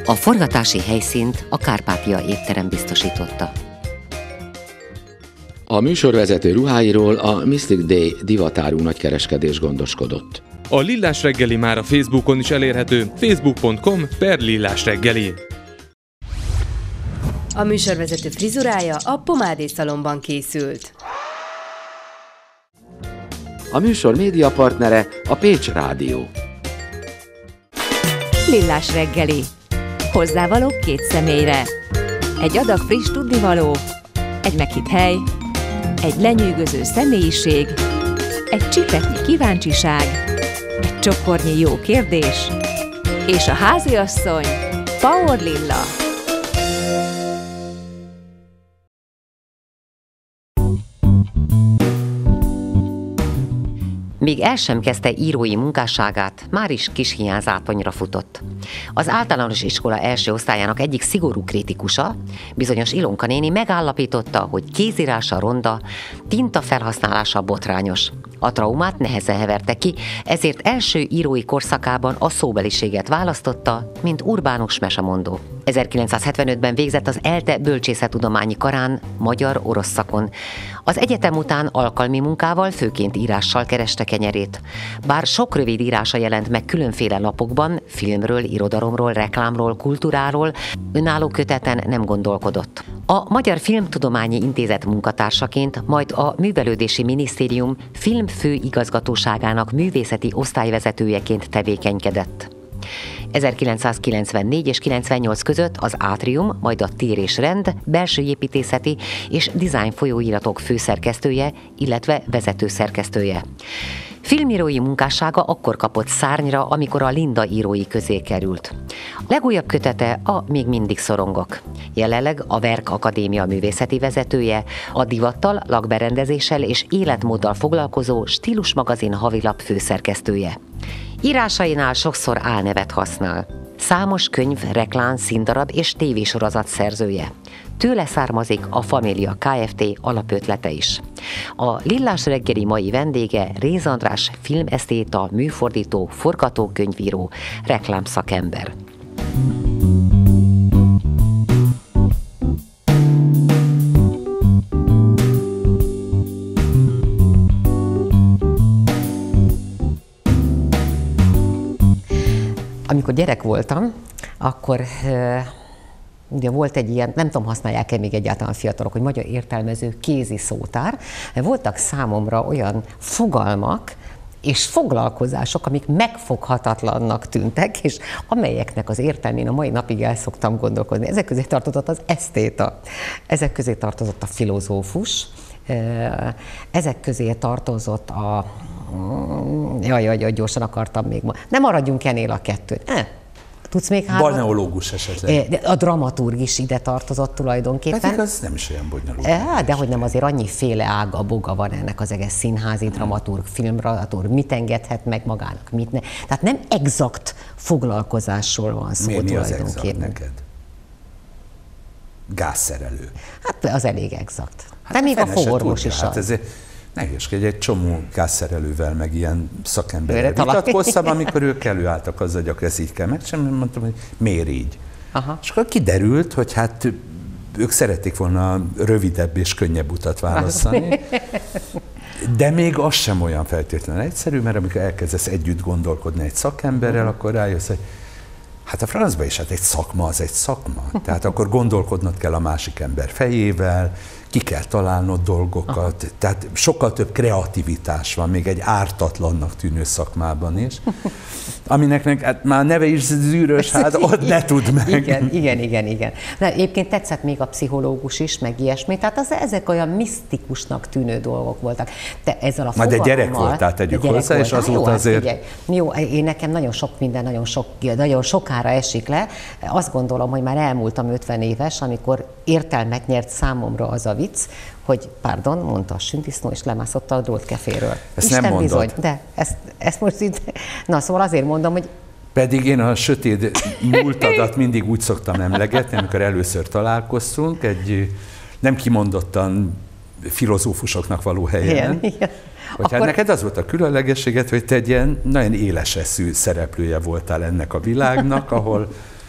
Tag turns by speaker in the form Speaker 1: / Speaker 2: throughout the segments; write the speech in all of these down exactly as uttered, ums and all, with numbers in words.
Speaker 1: A forgatási helyszínt a Kárpátia étterem biztosította.
Speaker 2: A műsorvezető ruháiról a Mystic Day divatárú nagykereskedés gondoskodott.
Speaker 3: A Lillás reggeli már a Facebookon is elérhető, facebook pont com per Lillás reggeli.
Speaker 4: A műsorvezető frizurája a Pomádé szalonban készült.
Speaker 2: A műsor médiapartnere a Pécs Rádió.
Speaker 5: Lillás reggeli. Hozzávaló két személyre. Egy adag friss tudnivaló, egy meghitt hely, egy lenyűgöző személyiség, egy csipetnyi kíváncsiság, egy csokornyi jó kérdés, és a háziasszony Power Lilla.
Speaker 1: Még el sem kezdte írói munkásságát, már is kis hiányzátonyra futott. Az általános iskola első osztályának egyik szigorú kritikusa, bizonyos Ilonka néni megállapította, hogy kézírása ronda, tinta felhasználása botrányos. A traumát nehezen heverte ki, ezért első írói korszakában a szóbeliséget választotta, mint urbánus mesemondó. ezerkilencszázhetvenötben végzett az ELTE bölcsészettudományi karán magyar-orosz szakon. Az egyetem után alkalmi munkával, főként írással kereste kenyerét. Bár sok rövid írása jelent meg különféle lapokban, filmről, irodalomról, reklámról, kultúráról, önálló köteten nem gondolkodott. A Magyar Filmtudományi Intézet munkatársaként, majd a Művelődési Minisztérium filmfőigazgatóságának művészeti osztályvezetőjeként tevékenykedett. ezerkilencszázkilencvennégy és kilencvennyolc között az Átrium, majd a Tér és Rend belső építészeti és dizájn folyóiratok főszerkesztője, illetve vezetőszerkesztője. Filmírói munkássága akkor kapott szárnyra, amikor a Linda írói közé került. A legújabb kötete a Még mindig szorongok. Jelenleg a Verk Akadémia művészeti vezetője, a divattal, lakberendezéssel és életmóddal foglalkozó Stílus magazin havilap főszerkesztője. Írásainál sokszor álnevet használ. Számos könyv, reklám, színdarab és tévésorozat szerzője. Tőle származik a Família Kft. Alapötlete is. A Lillás reggeli mai vendége Réz András filmesztéta, műfordító, forgatókönyvíró, reklámszakember. Amikor gyerek voltam, akkor ugye volt egy ilyen, nem tudom, használják-e még egyáltalán fiatalok, hogy magyar értelmező kézi szótár. Voltak számomra olyan fogalmak és foglalkozások, amik megfoghatatlannak tűntek, és amelyeknek az értelmén a mai napig el szoktam gondolkodni. Ezek közé tartozott az esztéta, ezek közé tartozott a filozófus, ezek közé tartozott a... Jaj, jaj, jaj, gyorsan akartam még ma. Nem maradjunk ennél a kettőt. Eh, tudsz még hármat?
Speaker 6: Balneológus esetleg.
Speaker 1: A dramaturg is ide tartozott tulajdonképpen.
Speaker 6: Pedig az nem is olyan bonyolult.
Speaker 1: Eh, de hogy nem, azért annyiféle ága, boga van ennek az egész színházi dramaturg, filmdramaturg, mit engedhet meg magának, mit ne. Tehát nem exakt foglalkozásról van szó.
Speaker 6: Mi, mi az exakt neked? Gázszerelő.
Speaker 1: Hát az elég exakt.
Speaker 6: Hát
Speaker 1: de még a fogorvos
Speaker 6: tudja,
Speaker 1: is
Speaker 6: hát
Speaker 1: az.
Speaker 6: Ne hülyeskedj, egy csomó gázszerelővel, meg ilyen szakemberrel vitatkoztam, amikor ők előálltak azzal, hogy akkor ezt így kell megcsinálni, mondtam, hogy miért így? Aha. És akkor kiderült, hogy hát ők szerették volna rövidebb és könnyebb utat választani, de még az sem olyan feltétlenül egyszerű, mert amikor elkezdesz együtt gondolkodni egy szakemberrel, akkor rájössz, hogy hát a francba is, hát egy szakma az egy szakma. Tehát akkor gondolkodnod kell a másik ember fejével, ki kell találnod dolgokat, aha. Tehát sokkal több kreativitás van még egy ártatlannak tűnő szakmában is, aminek hát már neve is zűrös, hát ott ne tud meg.
Speaker 1: Igen, igen, igen, igen. De egyébként tetszett még a pszichológus is, meg ilyesmi, tehát az, ezek olyan misztikusnak tűnő dolgok voltak. Te ezzel a
Speaker 6: fogalommal... De gyerek voltál, tegyük hozzá, és azóta
Speaker 1: jó,
Speaker 6: azért...
Speaker 1: Hát, jó, én nekem nagyon sok minden, nagyon, sok, nagyon sokára esik le. Azt gondolom, hogy már elmúltam ötven éves, amikor értelmet nyert számomra az a vicc, hogy pardon, mondta a sündisznó, és lemászott a drótkeféről.
Speaker 6: Ezt
Speaker 1: Isten
Speaker 6: nem mondod.
Speaker 1: Bizony, de ezt, ezt most itt... Na, szóval azért mondom, hogy
Speaker 6: pedig én a sötét múltadat mindig úgy szoktam emlegetni, amikor először találkoztunk, egy nem kimondottan filozófusoknak való helyen. Igen, igen. Hogy Akkor... hát neked az volt a különlegességet, hogy te egy ilyen nagyon éles eszű szereplője voltál ennek a világnak, ahol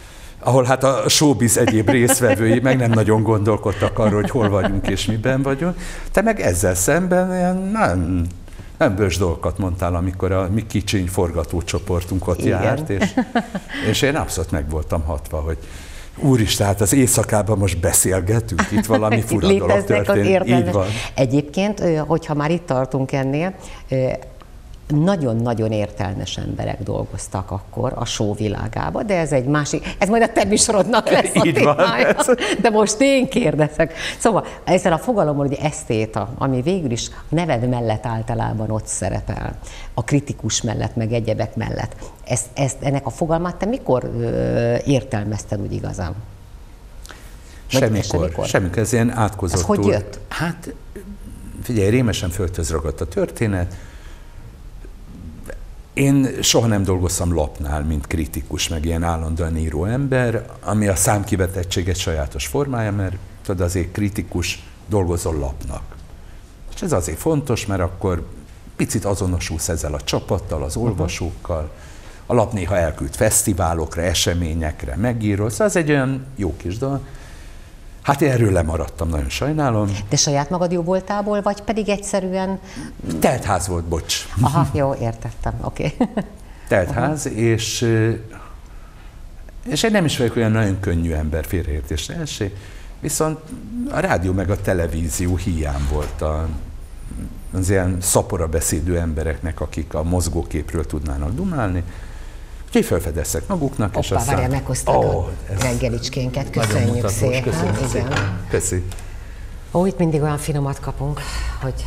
Speaker 6: ahol hát a showbiz egyéb részvevői meg nem nagyon gondolkodtak arról, hogy hol vagyunk és miben vagyunk. Te meg ezzel szemben ilyen nem, nem bős dolgokat mondtál, amikor a mi kicsiny forgatócsoportunk ott Igen. járt, és, és én abszolút meg voltam hatva, hogy úristen, hát az éjszakában most beszélgetünk, itt valami fura dolog történt. Így van.
Speaker 1: Egyébként, hogyha már itt tartunk ennél, nagyon-nagyon értelmes emberek dolgoztak akkor a show világába, de ez egy másik, ez majd a te műsorodnak lesz a témája, de most én kérdezek. Szóval ezzel a fogalommal, hogy esztéta, ami végül is a neved mellett általában ott szerepel, a kritikus mellett, meg egyebek mellett. Ezt, ezt, ennek a fogalmát te mikor ö, értelmezted úgy igazán?
Speaker 6: Semmikor, semmikor, ez ilyen átkozottul.
Speaker 1: Ez hogy jött?
Speaker 6: Hát figyelj, rémesen földhöz ragadt a történet. Én soha nem dolgoztam lapnál, mint kritikus, meg ilyen állandóan író ember, ami a számkivetettség egy sajátos formája, mert tudod, azért kritikus dolgozol lapnak. És ez azért fontos, mert akkor picit azonosulsz ezzel a csapattal, az olvasókkal, a lap néha elküld fesztiválokra, eseményekre, megírod, szóval ez egy olyan jó kis dolog. Hát én erről lemaradtam, nagyon sajnálom.
Speaker 1: De saját magad jó voltából, vagy pedig egyszerűen...
Speaker 6: Teltház volt, bocs.
Speaker 1: Aha, jó, értettem, oké. Okay.
Speaker 6: Teltház, és, és én nem is vagyok olyan nagyon könnyű ember, félreértésre esé, viszont a rádió meg a televízió hiány volt a, az ilyen szapora beszédő embereknek, akik a mozgóképről tudnának dumálni. Úgyhogy felfedeztek maguknak,
Speaker 1: Opa,
Speaker 6: és aztán...
Speaker 1: várjál, meghoztad oh, a reggelicskénket, köszönjük mutatós, szépen.
Speaker 6: Köszönjük
Speaker 1: Igen.
Speaker 6: szépen. Köszi.
Speaker 1: Ó, itt mindig olyan finomat kapunk, hogy...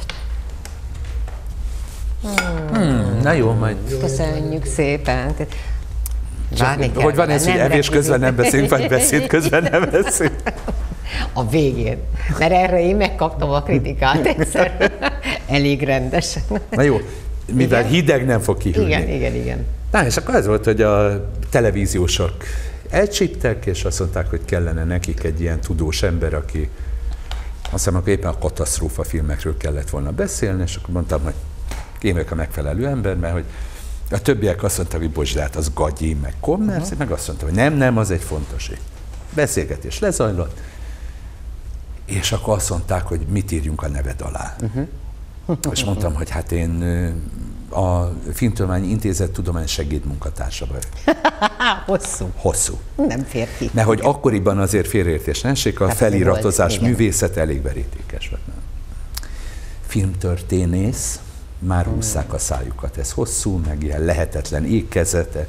Speaker 6: Hmm, na jó, majd...
Speaker 1: Köszönjük szépen. Várni kell,
Speaker 6: hogy van ez, hogy evés közben nem beszélünk, vagy beszéd közben nem beszélünk?
Speaker 1: A végén. Mert erre én megkaptam a kritikát egyszer. Elég rendesen.
Speaker 6: Na jó, mivel igen? Hideg nem fog kihűlni.
Speaker 1: Igen, igen, igen.
Speaker 6: Na, és akkor ez volt, hogy a televíziósok elcsíptek, és azt mondták, hogy kellene nekik egy ilyen tudós ember, aki azt hiszem, akkor éppen a katasztrófa filmekről kellett volna beszélni, és akkor mondtam, hogy én vagyok a megfelelő ember, mert hogy a többiek azt mondták, hogy bocs, de hát az gagyi, meg kommersz, uh-huh. meg azt mondtam, hogy nem, nem, az egy fontos. Beszélgetés lezajlott, és akkor azt mondták, hogy mit írjunk a neved alá. Uh-huh. És mondtam, hogy hát én a Filmtudományi Intézet tudomány segédmunkatársa vagyok.
Speaker 1: Hosszú.
Speaker 6: Hosszú.
Speaker 1: Nem fér ki.
Speaker 6: Mert hogy akkoriban azért félreértés ne essék, a hát feliratozás volt, művészet elég verítékes volt. Filmtörténész, már húzzák a szájukat, ez hosszú, meg ilyen lehetetlen ékkezete.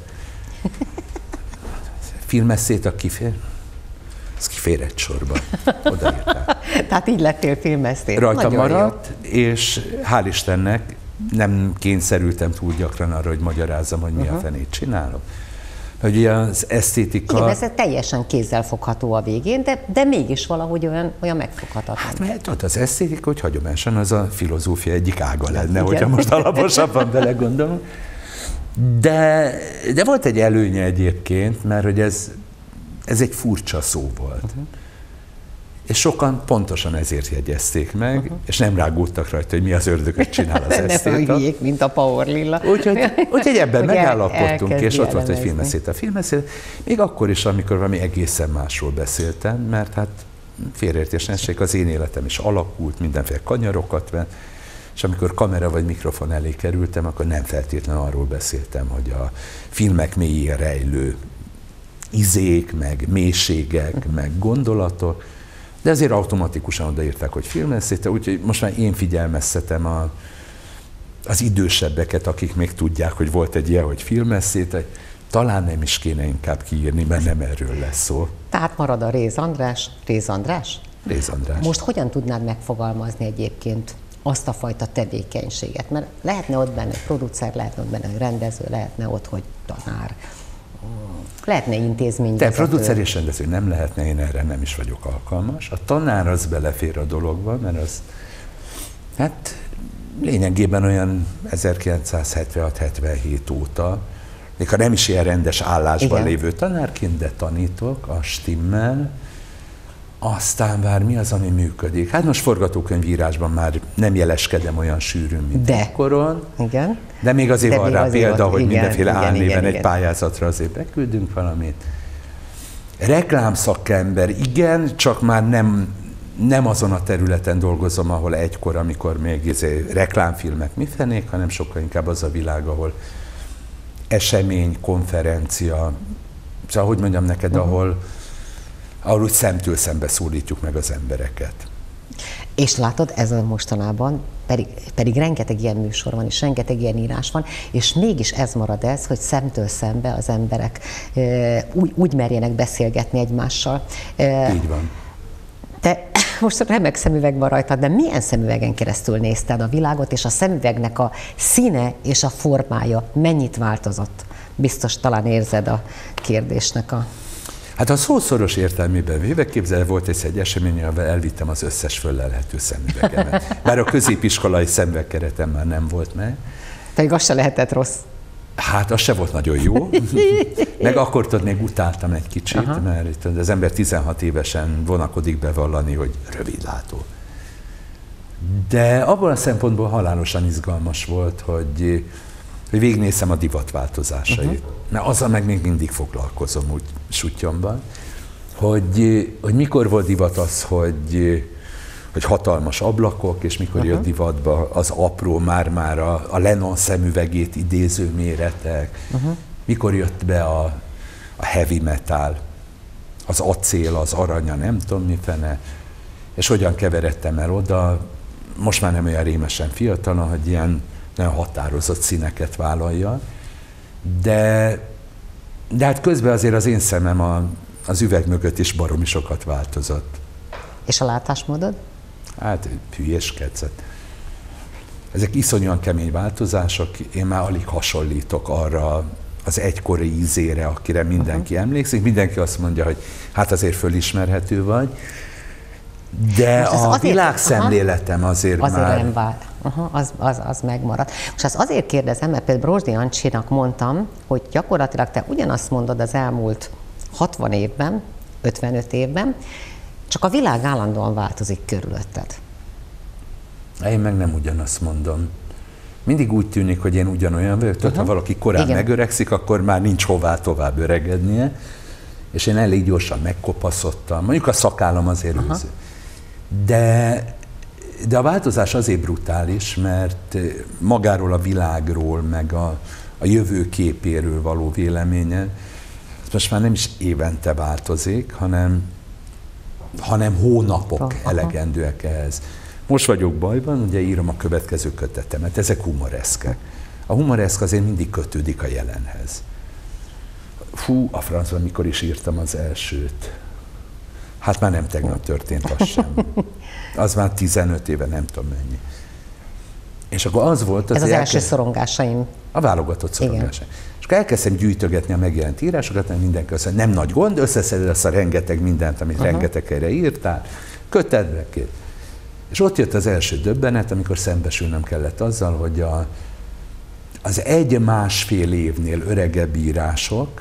Speaker 6: Filmesszét a kifér, ez kifér egy sorba. Odaírták.
Speaker 1: Tehát így lettél filmesszét.
Speaker 6: Rajta nagyon maradt, jó. És hál' Istennek nem kényszerültem túl gyakran arra, hogy magyarázzam, hogy mi uh-huh. a fenét csinálok. Hogy az esztétika...
Speaker 1: Igen, ez teljesen kézzelfogható a végén, de, de mégis valahogy olyan, olyan megfoghatatlan.
Speaker 6: Hát mert ott az esztétika, hogy hagyományosan az a filozófia egyik ága lenne, igen. hogyha most alaposabban belegondolunk. De, de volt egy előnye egyébként, mert hogy ez, ez egy furcsa szó volt. Uh-huh. És sokan pontosan ezért jegyezték meg, uh-huh. és nem rágódtak rajta, hogy mi az ördögöt csinál az esztéta.
Speaker 1: Ne mint a Power Lilla.
Speaker 6: Úgyhogy, úgyhogy ebben megállapodtunk, és ott volt egy filmeszét a filmeszét. Még akkor is, amikor valami egészen másról beszéltem, mert hát félreértés essék, az én életem is alakult, mindenféle kanyarokat vett, és amikor kamera vagy mikrofon elé kerültem, akkor nem feltétlenül arról beszéltem, hogy a filmek mélyén rejlő izék, meg mélységek, uh-huh. meg gondolatok, de azért automatikusan odaírták, hogy filmeszéte, úgyhogy most már én figyelmeztetem a, az idősebbeket, akik még tudják, hogy volt egy ilyen, hogy filmeszéte, talán nem is kéne inkább kiírni, mert nem erről lesz szó.
Speaker 1: Tehát marad a Réz András. Réz András?
Speaker 6: Réz András.
Speaker 1: Most hogyan tudnád megfogalmazni egyébként azt a fajta tevékenységet? Mert lehetne ott benne producer, lehetne ott benne rendező, lehetne ott, hogy tanár. Lehetne intézményvezető.
Speaker 6: De producer és rendező nem lehetne, én erre nem is vagyok alkalmas. A tanár az belefér a dologba, mert az, hát lényegében olyan ezerkilencszázhetvenhat hetvenhét óta, még ha nem is ilyen rendes állásban igen. lévő tanárként, de tanítok, a stimmel, aztán már mi az, ami működik? Hát most forgatókönyvírásban már nem jeleskedem olyan sűrűn, mint
Speaker 1: de.
Speaker 6: Akkoron.
Speaker 1: Igen.
Speaker 6: De még azért de van rá példa, hogy
Speaker 1: igen,
Speaker 6: mindenféle
Speaker 1: igen,
Speaker 6: álnéven
Speaker 1: igen,
Speaker 6: egy
Speaker 1: igen.
Speaker 6: pályázatra azért beküldünk valamit. Reklámszakember, igen, csak már nem, nem azon a területen dolgozom, ahol egykor, amikor még izé, reklámfilmek mifenék, hanem sokkal inkább az a világ, ahol esemény, konferencia, szóval, hogy mondjam neked, uh-huh. ahol, ahol úgy szemtől szembe szólítjuk meg az embereket.
Speaker 1: És látod, ez a mostanában, pedig, pedig rengeteg ilyen műsor van, és rengeteg ilyen írás van, és mégis ez marad ez, hogy szemtől szembe az emberek e, úgy, úgy merjenek beszélgetni egymással. E,
Speaker 6: Így van.
Speaker 1: Te most remek szemüveg van rajtad, de milyen szemüvegen keresztül nézted a világot, és a szemüvegnek a színe és a formája mennyit változott? Biztos talán érzed a kérdésnek a...
Speaker 6: Hát a szószoros értelmében véve, képzelj, volt egy, egy esemény, ahol elvittem az összes föllelhető szemüvegemet. Bár a középiskolai szemüvegkeretem már nem volt meg.
Speaker 1: Pedig az se lehetett rossz.
Speaker 6: Hát az se volt nagyon jó. Meg akkor tudod, még utáltam egy kicsit, aha. mert az ember tizenhat évesen vonakodik bevallani, hogy rövidlátó. De abban a szempontból halálosan izgalmas volt, hogy, hogy végignézem a divatváltozásait. Uh-huh. Mert azzal meg még mindig foglalkozom úgy suttyomban, hogy, hogy mikor volt divat az, hogy, hogy hatalmas ablakok, és mikor uh-huh. jött divatba az apró, már-már a, a Lennon szemüvegét idéző méretek, uh-huh. mikor jött be a, a heavy metal, az acél, az aranya, nem tudom mi fene, és hogyan keveredtem el oda, most már nem olyan rémesen fiatalon, hogy ilyen nagyon határozott színeket vállalja, de, de hát közben azért az én szemem a, az üveg mögött is baromi sokat változott.
Speaker 1: És a látásmódod?
Speaker 6: Hát hülyéskedsz. Ezek iszonyúan kemény változások, én már alig hasonlítok arra az egykori ízére, akire mindenki uh-huh. emlékszik. Mindenki azt mondja, hogy hát azért fölismerhető vagy, de a azért, világszemléletem azért,
Speaker 1: azért
Speaker 6: már...
Speaker 1: nem vált. Aha, az, az, az megmarad. Most azt azért kérdezem, mert például Brosdi Ancsinak mondtam, hogy gyakorlatilag te ugyanazt mondod az elmúlt hatvan évben, ötvenöt évben, csak a világ állandóan változik körülötted.
Speaker 6: Én meg nem ugyanazt mondom. Mindig úgy tűnik, hogy én ugyanolyan vagyok, uh-huh. ha valaki korán igen. megöregszik, akkor már nincs hová tovább öregednie, és én elég gyorsan megkopaszodtam. Mondjuk a szakállam az előző. Uh-huh. De, de a változás azért brutális, mert magáról a világról, meg a, a jövő képéről való véleménye, most már nem is évente változik, hanem, hanem hónapok uh-huh. elegendőek ehhez. Most vagyok bajban, ugye írom a következő kötetemet, ezek humoreszkek. A humoreszk azért mindig kötődik a jelenhez. Fú, a francban mikor is írtam az elsőt. Hát már nem tegnap történt az sem. Az már tizenöt éve, nem tudom mennyi. És akkor az volt... Az
Speaker 1: Ez az
Speaker 6: elkezd...
Speaker 1: első szorongásaim.
Speaker 6: A válogatott szorongásaim. És akkor elkezdtem gyűjtögetni a megjelent írásokat, mert mindenki azt mondja, nem nagy gond, összeszeded azt a rengeteg mindent, amit uh-huh. rengeteg helyre írtál, kötedbe, két. És ott jött az első döbbenet, amikor szembesülnem kellett azzal, hogy a, az egy-másfél évnél öregebb írások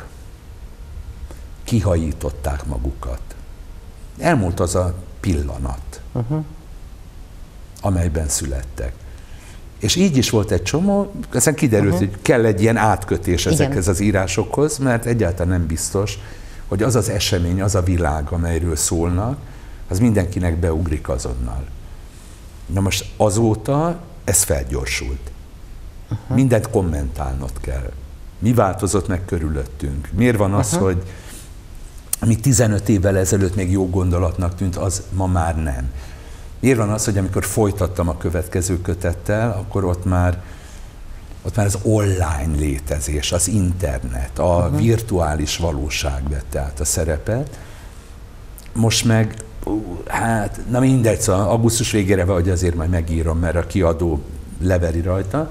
Speaker 6: kihajították magukat. Elmúlt az a pillanat, uh-huh. amelyben születtek. És így is volt egy csomó, aztán kiderült, uh-huh. hogy kell egy ilyen átkötés ezekhez igen. az írásokhoz, mert egyáltalán nem biztos, hogy az az esemény, az a világ, amelyről szólnak, az mindenkinek beugrik azonnal. Na most azóta ez felgyorsult. Uh-huh. Mindent kommentálnod kell. Mi változott meg körülöttünk? Miért van az, uh-huh. hogy ami tizenöt évvel ezelőtt még jó gondolatnak tűnt, az ma már nem? Miért van az, hogy amikor folytattam a következő kötettel, akkor ott már, ott már az online létezés, az internet, a uh-huh. virtuális valóság vette át a szerepet. Most meg, hát, na mindegy, szóval augusztus végére vagy azért majd megírom, mert a kiadó leveri rajta,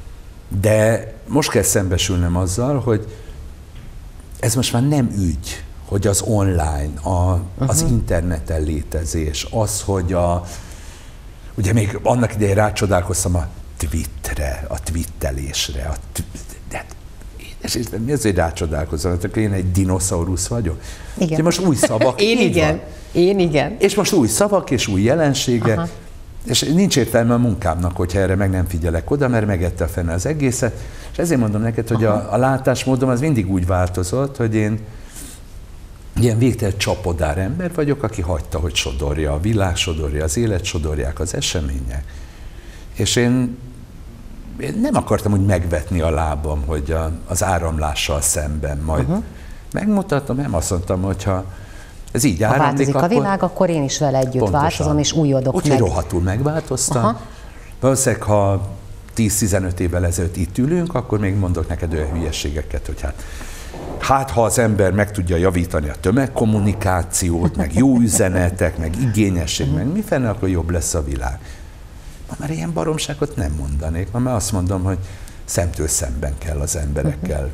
Speaker 6: de most kell szembesülnem azzal, hogy ez most már nem ügy, hogy az online, a, uh-huh. az interneten létezés, az, hogy a, ugye még annak idején rácsodálkoztam a Twittre, a twittelésre, a de és, és mi az, hogy rácsodálkozom? Hát én egy dinoszaurusz vagyok.
Speaker 1: Igen.
Speaker 6: De most új szavak.
Speaker 1: Én igen. Van. Én igen.
Speaker 6: És most új szavak és új jelensége, aha. és nincs értelme a munkámnak, hogyha erre meg nem figyelek oda, mert megette a fene az egészet. És ezért mondom neked, hogy a, a látásmódom az mindig úgy változott, hogy én ilyen végtelen csapodár ember vagyok, aki hagyta, hogy sodorja a világ, sodorja az élet, sodorják az események. És én, én nem akartam úgy megvetni a lábam, hogy a, az áramlással szemben majd uh-huh. megmutatom, nem azt mondtam, hogyha ez így áramlik,
Speaker 1: ha változik
Speaker 6: akkor...
Speaker 1: a világ, akkor én is vele együtt pontosan. változom, és újodok
Speaker 6: úgy, meg. Úgyhogy rohadtul megváltoztam. Aha. Valószínűleg, ha tíz-tizenöt évvel ezelőtt itt ülünk, akkor még mondok neked olyan hülyeségeket, hogy hát Hát, ha az ember meg tudja javítani a tömegkommunikációt, meg jó üzenetek, meg igényesség, meg mi fenne, akkor jobb lesz a világ. Ma már ilyen baromságot nem mondanék, ma már azt mondom, hogy szemtől szemben kell az emberekkel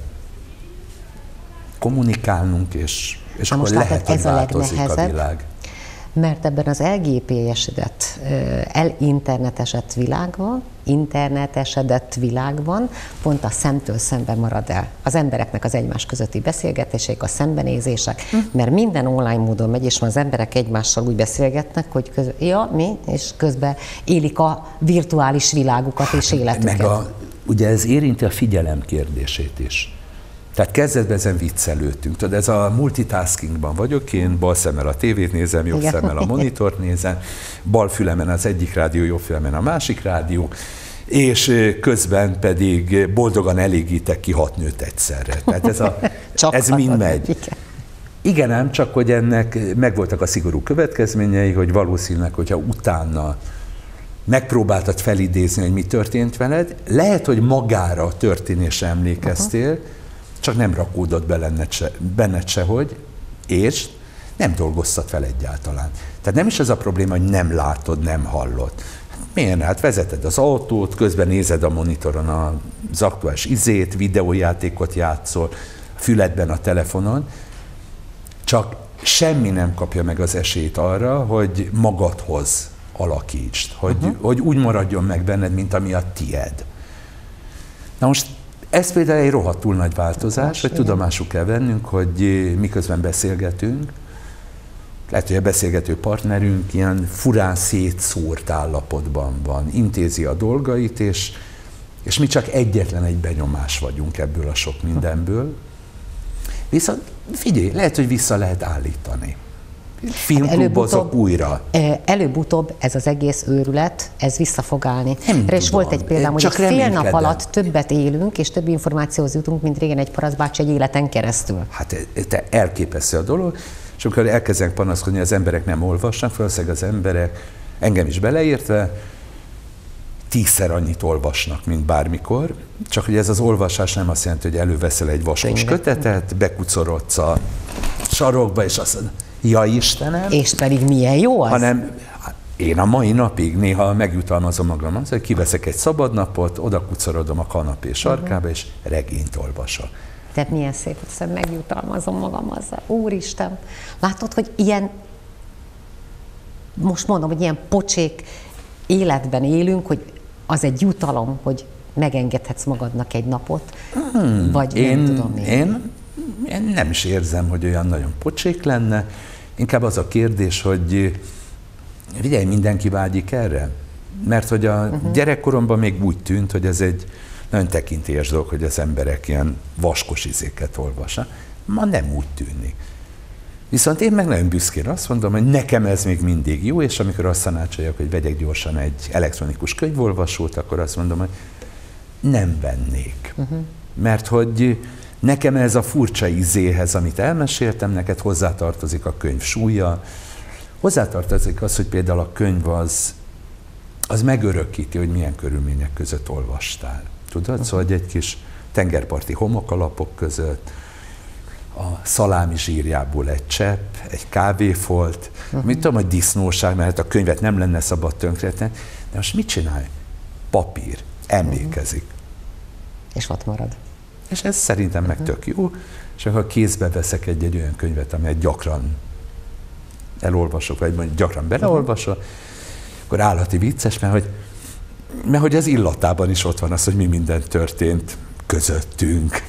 Speaker 6: kommunikálnunk, és, és akkor lehet, hogy változik a világ.
Speaker 1: Mert ebben az el gé pé-esedett, elinternetesedett világban, internetesedett világban pont a szemtől szemben marad el. Az embereknek az egymás közötti beszélgetések, a szembenézések, hm. mert minden online módon megy, és az emberek egymással úgy beszélgetnek, hogy közben, ja, mi? És közben élik a virtuális világukat és életüket.
Speaker 6: Meg a, ugye ez érinti a figyelem kérdését is. Tehát kezdetben ezen viccelődtünk. Tudod, ez a multitaskingban vagyok, én bal szemmel a tévét nézem, jobb szemmel a monitort nézem, bal fülemen az egyik rádió, jobb fülemen a másik rádió, és közben pedig boldogan elégítek ki hat nőt egyszerre. Tehát ez, a, ez mind megy. Igen. Igen, ám csak, hogy ennek megvoltak a szigorú következményei, hogy valószínűleg, hogyha utána megpróbáltad felidézni, hogy mi történt veled, lehet, hogy magára a történésre emlékeztél, uh-huh. csak nem rakódott be benned, se, benned sehogy, és nem dolgoztad fel egyáltalán. Tehát nem is ez a probléma, hogy nem látod, nem hallod. Miért? Hát vezeted az autót, közben nézed a monitoron az aktuális izét, videójátékot játszol, füledben a telefonon, csak semmi nem kapja meg az esélyt arra, hogy magadhoz alakítsd, hogy, uh-huh. hogy úgy maradjon meg benned, mint ami a tied. Na most ez például egy rohadtul nagy változás, hogy tudomásul kell vennünk, hogy miközben beszélgetünk, lehet, hogy a beszélgető partnerünk ilyen furán szétszórt állapotban van, intézi a dolgait, és, és mi csak egyetlen egy benyomás vagyunk ebből a sok mindenből. Viszont figyelj, lehet, hogy vissza lehet állítani. Filmklubozok újra.
Speaker 1: Előbb-utóbb ez az egész őrület, ez vissza fog állni. És volt egy példám, hogy egy fél nap alatt többet élünk, és több információhoz jutunk, mint régen egy parasztbácsi egy életen keresztül.
Speaker 6: Hát te elképesztő a dolog, és amikor elkezdenek panaszkodni, az emberek nem olvasnak, valószínűleg az emberek, engem is beleértve, tízszer annyit olvasnak, mint bármikor, csak hogy ez az olvasás nem azt jelenti, hogy előveszel egy vaskos kötetet, bekucorodsz a sarokba, és azt mondod, ja Istenem!
Speaker 1: És pedig milyen jó az?
Speaker 6: Hanem én a mai napig néha megjutalmazom magam az, hogy kiveszek egy szabadnapot, oda kucorodom a kanapé sarkába, uh-huh. és regényt olvasok.
Speaker 1: Tehát milyen szép, hogy megjutalmazom magam azzal. Úristen! Látod, hogy ilyen, most mondom, hogy ilyen pocsék életben élünk, hogy az egy jutalom, hogy megengedhetsz magadnak egy napot, hmm, vagy
Speaker 6: én,
Speaker 1: nem tudom én.
Speaker 6: én. Én nem is érzem, hogy olyan nagyon pocsék lenne. Inkább az a kérdés, hogy figyelj, mindenki vágyik erre? Mert hogy a uh-huh. gyerekkoromban még úgy tűnt, hogy ez egy nagyon tekintélyes dolog, hogy az emberek ilyen vaskos izéket olvasnak. Ma nem úgy tűnik. Viszont én meg nagyon büszkén azt mondom, hogy nekem ez még mindig jó, és amikor azt tanácsolják, hogy vegyek gyorsan egy elektronikus könyvolvasót, akkor azt mondom, hogy nem vennék. Uh-huh. Mert hogy nekem ez a furcsa izéhez, amit elmeséltem, neked hozzátartozik a könyv súlya, hozzátartozik az, hogy például a könyv az, az megörökíti, hogy milyen körülmények között olvastál. Tudod? Uh-huh. Szóval egy kis tengerparti homokalapok között, a szalámi zsírjából egy csepp, egy kávéfolt, uh-huh. mit tudom, hogy disznóság, mert a könyvet nem lenne szabad tönkretenni, de most mit csinálj? Papír, emlékezik. Uh-huh.
Speaker 1: És ott marad.
Speaker 6: És ez szerintem meg tök jó, és akkor kézbe veszek egy-egy olyan könyvet, amelyet gyakran elolvasok, vagy mondjuk gyakran beleolvasok, akkor állati vicces, mert hogy, mert hogy az illatában is ott van az, hogy mi minden történt közöttünk.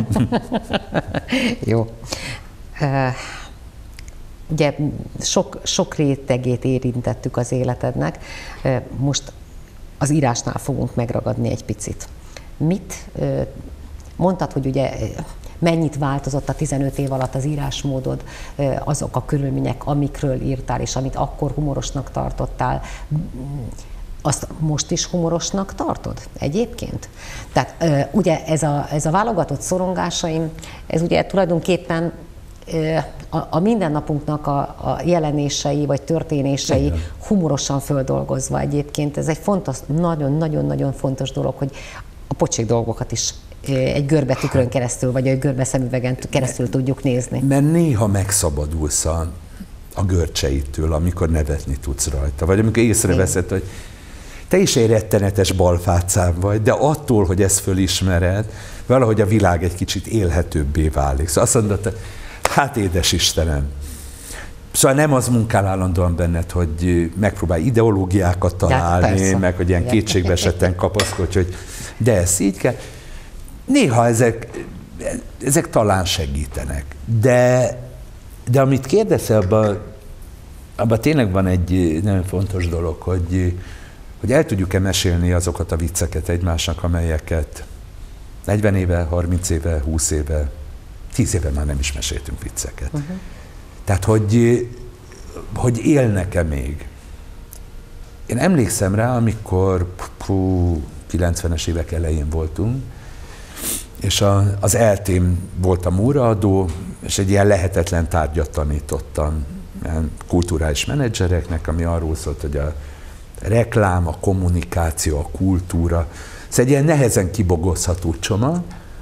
Speaker 1: Jó. Uh, ugye sok, sok rétegét érintettük az életednek, uh, most az írásnál fogunk megragadni egy picit. Mit uh, mondtad, hogy ugye mennyit változott a tizenöt év alatt az írásmódod, azok a körülmények, amikről írtál, és amit akkor humorosnak tartottál, azt most is humorosnak tartod egyébként? Tehát ugye ez a, ez a válogatott szorongásaim, ez ugye tulajdonképpen a, a mindennapunknak a, a jelenései vagy történései igen. humorosan földolgozva egyébként. Ez egy fontos, nagyon-nagyon-nagyon fontos dolog, hogy a pocsék dolgokat is egy görbetükrön keresztül, vagy egy görbe szemüvegen keresztül tudjuk nézni.
Speaker 6: Mert néha megszabadulsz a, a görcseitől, amikor nevetni tudsz rajta, vagy amikor észreveszed, hogy te is egy rettenetes balfácán vagy, de attól, hogy ezt fölismered, valahogy a világ egy kicsit élhetőbbé válik. Szóval azt mondod, hát édes Istenem. Szóval nem az munkál állandóan benned, hogy megpróbálj ideológiákat találni, ja, meg hogy ilyen kétségbeesetten kapaszkodj, hogy de ez így kell. Néha ezek, ezek talán segítenek, de, de amit kérdezel, abban abba tényleg van egy nagyon fontos dolog, hogy, hogy el tudjuk-e mesélni azokat a vicceket egymásnak, amelyeket negyven éve, harminc éve, húsz éve, tíz éve már nem is meséltünk vicceket. Uh-huh. Tehát, hogy, hogy élnek-e még. Én emlékszem rá, amikor pú, kilencvenes évek elején voltunk, és a, az eltém voltam óraadó, és egy ilyen lehetetlen tárgyat tanítottam ilyen kulturális menedzsereknek, ami arról szólt, hogy a reklám, a kommunikáció, a kultúra, ez egy ilyen nehezen kibogozható csomag,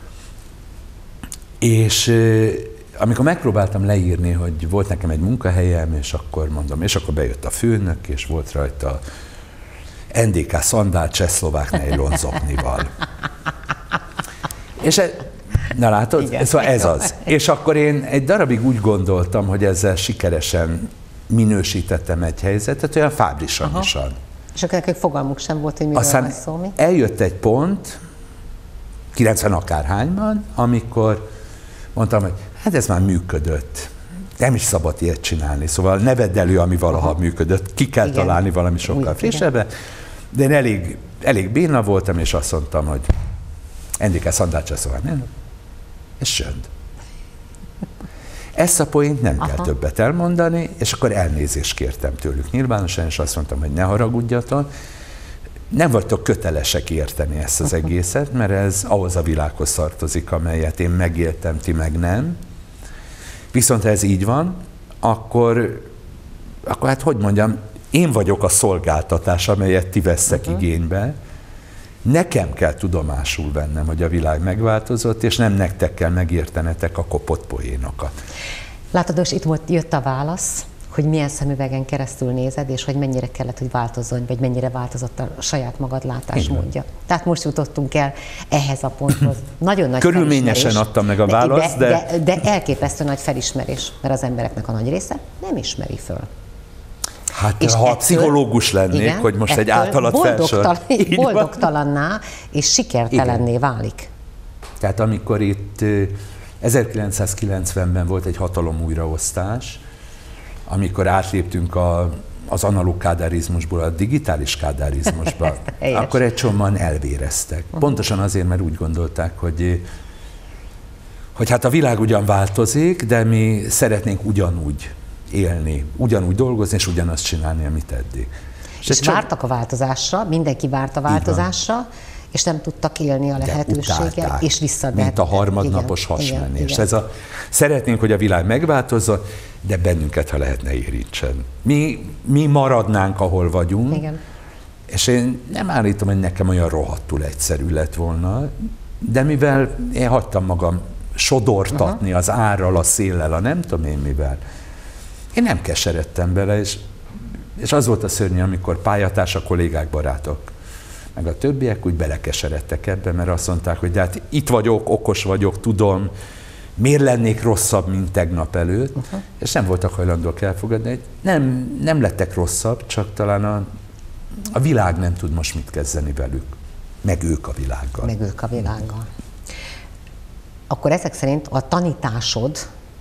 Speaker 6: és amikor megpróbáltam leírni, hogy volt nekem egy munkahelyem, és akkor mondom, és akkor bejött a főnök, és volt rajta en dé ká szandál csehszlovák nejlonzoknival. És na látod? Igen, szóval ez az. És akkor én egy darabig úgy gondoltam, hogy ezzel sikeresen minősítettem egy helyzetet, olyan fábrisanyosan.
Speaker 1: És akkor nekik fogalmuk sem volt, hogy miről
Speaker 6: aztán
Speaker 1: van szó, mi?
Speaker 6: Eljött egy pont, kilencven akárhányban, amikor mondtam, hogy hát ez már működött. Nem is szabad ilyet csinálni. Szóval ne vedd elő, ami valaha aha. működött. Ki kell igen. találni valami sokkal frissebben. De én elég, elég béna voltam, és azt mondtam, hogy en dé ká szandál csehszlovák, nem? És csönd. Ezt a poént nem aha. kell többet elmondani, és akkor elnézést kértem tőlük nyilvánosan, és azt mondtam, hogy ne haragudjatok. Nem vagytok kötelesek érteni ezt az egészet, mert ez ahhoz a világhoz tartozik, amelyet én megéltem, ti meg nem. Viszont ha ez így van, akkor, akkor hát hogy mondjam, én vagyok a szolgáltatás, amelyet ti vesztek uh-huh. igénybe. Nekem kell tudomásul vennem, hogy a világ megváltozott, és nem nektek kell megértenetek a kopott poénokat.
Speaker 1: Látod, és itt volt, jött a válasz, hogy milyen szemüvegen keresztül nézed, és hogy mennyire kellett, hogy változzon, vagy mennyire változott a saját magad látásmódja. Tehát most jutottunk el ehhez a ponthoz. Nagyon nagy
Speaker 6: körülményesen adtam meg a választ,
Speaker 1: de, de... De, de elképesztő nagy felismerés, mert az embereknek a nagy része nem ismeri föl.
Speaker 6: Hát és ha ettől, pszichológus lennék, igen, hogy most egy általat felsor.
Speaker 1: Boldogtalanná és sikertelenné igen. válik.
Speaker 6: Tehát amikor itt ezerkilencszázkilencvenben volt egy hatalom újraosztás, amikor átléptünk a, az analóg kádárizmusból a digitális kádárizmusba, akkor egy csomóan elvéreztek. Pontosan azért, mert úgy gondolták, hogy, hogy hát a világ ugyan változik, de mi szeretnénk ugyanúgy élni, ugyanúgy dolgozni, és ugyanazt csinálni, amit eddig.
Speaker 1: És, és vártak a változásra, mindenki várt a változásra, és nem tudtak élni a lehetőséggel, és visszadett.
Speaker 6: Mint a harmadnapos hasmenés. Ez a, szeretnénk, hogy a világ megváltozzon, de bennünket, ha lehetne, érintsen. Mi, mi maradnánk, ahol vagyunk, igen. és én nem állítom, hogy nekem olyan rohadtul egyszerű lett volna, de mivel én hagytam magam sodortatni uh-huh. az árral, a széllel, a nem tudom én mivel, én nem keseredtem bele, és, és az volt a szörnyű, amikor pályatársak, kollégák, barátok, meg a többiek úgy belekeseredtek ebbe, mert azt mondták, hogy de hát itt vagyok, okos vagyok, tudom, miért lennék rosszabb, mint tegnap előtt, uh-huh. és nem voltak hajlandóak elfogadni. Nem, nem lettek rosszabb, csak talán a, a világ nem tud most mit kezdeni velük, meg ők a világgal.
Speaker 1: Meg ők a világgal. Akkor ezek szerint a tanításod,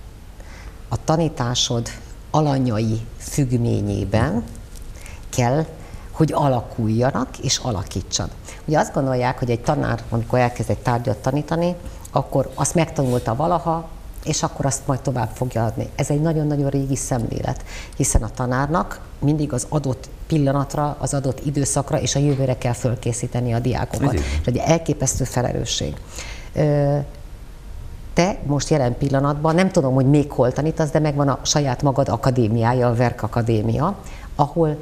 Speaker 1: a tanításod alanyai függményében kell, hogy alakuljanak és alakítsad. Ugye azt gondolják, hogy egy tanár, amikor elkezd egy tárgyat tanítani, akkor azt megtanulta valaha, és akkor azt majd tovább fogja adni. Ez egy nagyon-nagyon régi szemlélet, hiszen a tanárnak mindig az adott pillanatra, az adott időszakra és a jövőre kell fölkészíteni a diákokat. Ez egy elképesztő felelősség. Te most jelen pillanatban, nem tudom, hogy még hol tanítasz, de megvan a saját magad akadémiája, a Verk Akadémia, ahol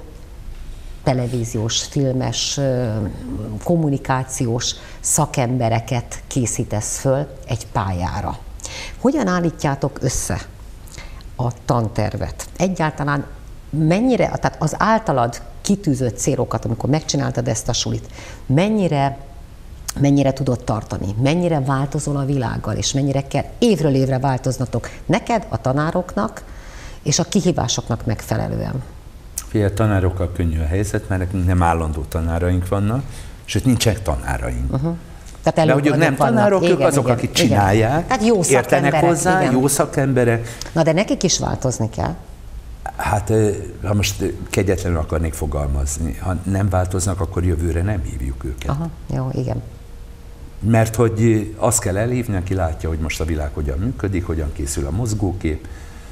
Speaker 1: televíziós, filmes, kommunikációs szakembereket készítesz föl egy pályára. Hogyan állítjátok össze a tantervet? Egyáltalán mennyire, tehát az általad kitűzött célokat, amikor megcsináltad ezt a sulit, mennyire, mennyire tudod tartani? Mennyire változol a világgal, és mennyire kell évről évre változnatok neked, a tanároknak, és a kihívásoknak megfelelően?
Speaker 6: Figyelj, a tanárokkal könnyű a helyzet, mert nekünk nem állandó tanáraink vannak, sőt nincsenek tanáraink. Uh-huh.
Speaker 1: Tehát
Speaker 6: de hogy ők nem tanárok, igen, ők azok, igen, akik csinálják,
Speaker 1: hát jó
Speaker 6: értenek hozzá, igen. Jó szakemberek.
Speaker 1: Na de nekik is változni kell.
Speaker 6: Hát, ha most kegyetlenül akarnék fogalmazni, ha nem változnak, akkor jövőre nem hívjuk őket.
Speaker 1: Aha, jó, igen.
Speaker 6: Mert hogy azt kell elhívni, aki látja, hogy most a világ hogyan működik, hogyan készül a mozgókép.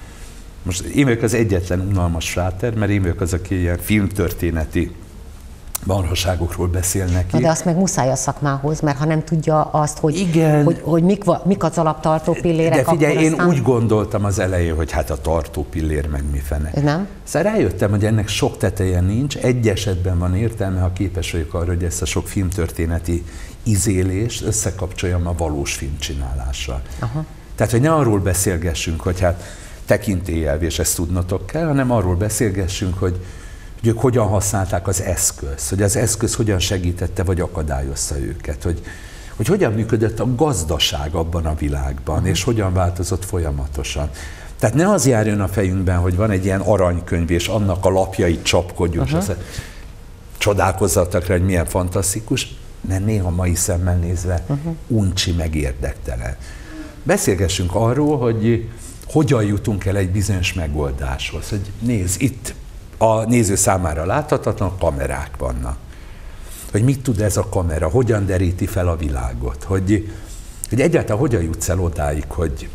Speaker 6: Most én vagyok az egyetlen unalmas fráter, mert én vagyok az, aki ilyen filmtörténeti marhaságokról beszél neki.
Speaker 1: Na de azt meg muszáj a szakmához, mert ha nem tudja azt, hogy, igen, hogy, hogy mik, mik az alaptartó pillérek.
Speaker 6: De figyelj, én
Speaker 1: aztán...
Speaker 6: úgy gondoltam az elején, hogy hát a tartó pillér meg mi fene.
Speaker 1: Nem?
Speaker 6: Szóval rájöttem, hogy ennek sok teteje nincs, egy esetben van értelme, ha képes vagyok arra, hogy ezt a sok filmtörténeti izélést összekapcsoljam a valós filmcsinálással. Aha. Tehát, hogy ne arról beszélgessünk, hogy hát tekintélyelv, és ezt tudnotok kell, hanem arról beszélgessünk, hogy hogy ők hogyan használták az eszközt, hogy az eszköz hogyan segítette, vagy akadályozta őket, hogy, hogy hogyan működött a gazdaság abban a világban, uh-huh. és hogyan változott folyamatosan. Tehát ne az járjon a fejünkben, hogy van egy ilyen aranykönyv, és annak a lapjait csapkodjuk, uh-huh. és azt csodálkozzatok rá, hogy milyen fantasztikus, mert néha mai szemmel nézve uh-huh. uncsi meg érdektelen. Beszélgessünk arról, hogy hogyan jutunk el egy bizonyos megoldáshoz, hogy nézd, itt a néző számára láthatatlan kamerák vannak. Hogy mit tud ez a kamera, hogyan deríti fel a világot, hogy, hogy egyáltalán hogyan jutsz el odáig, hogy,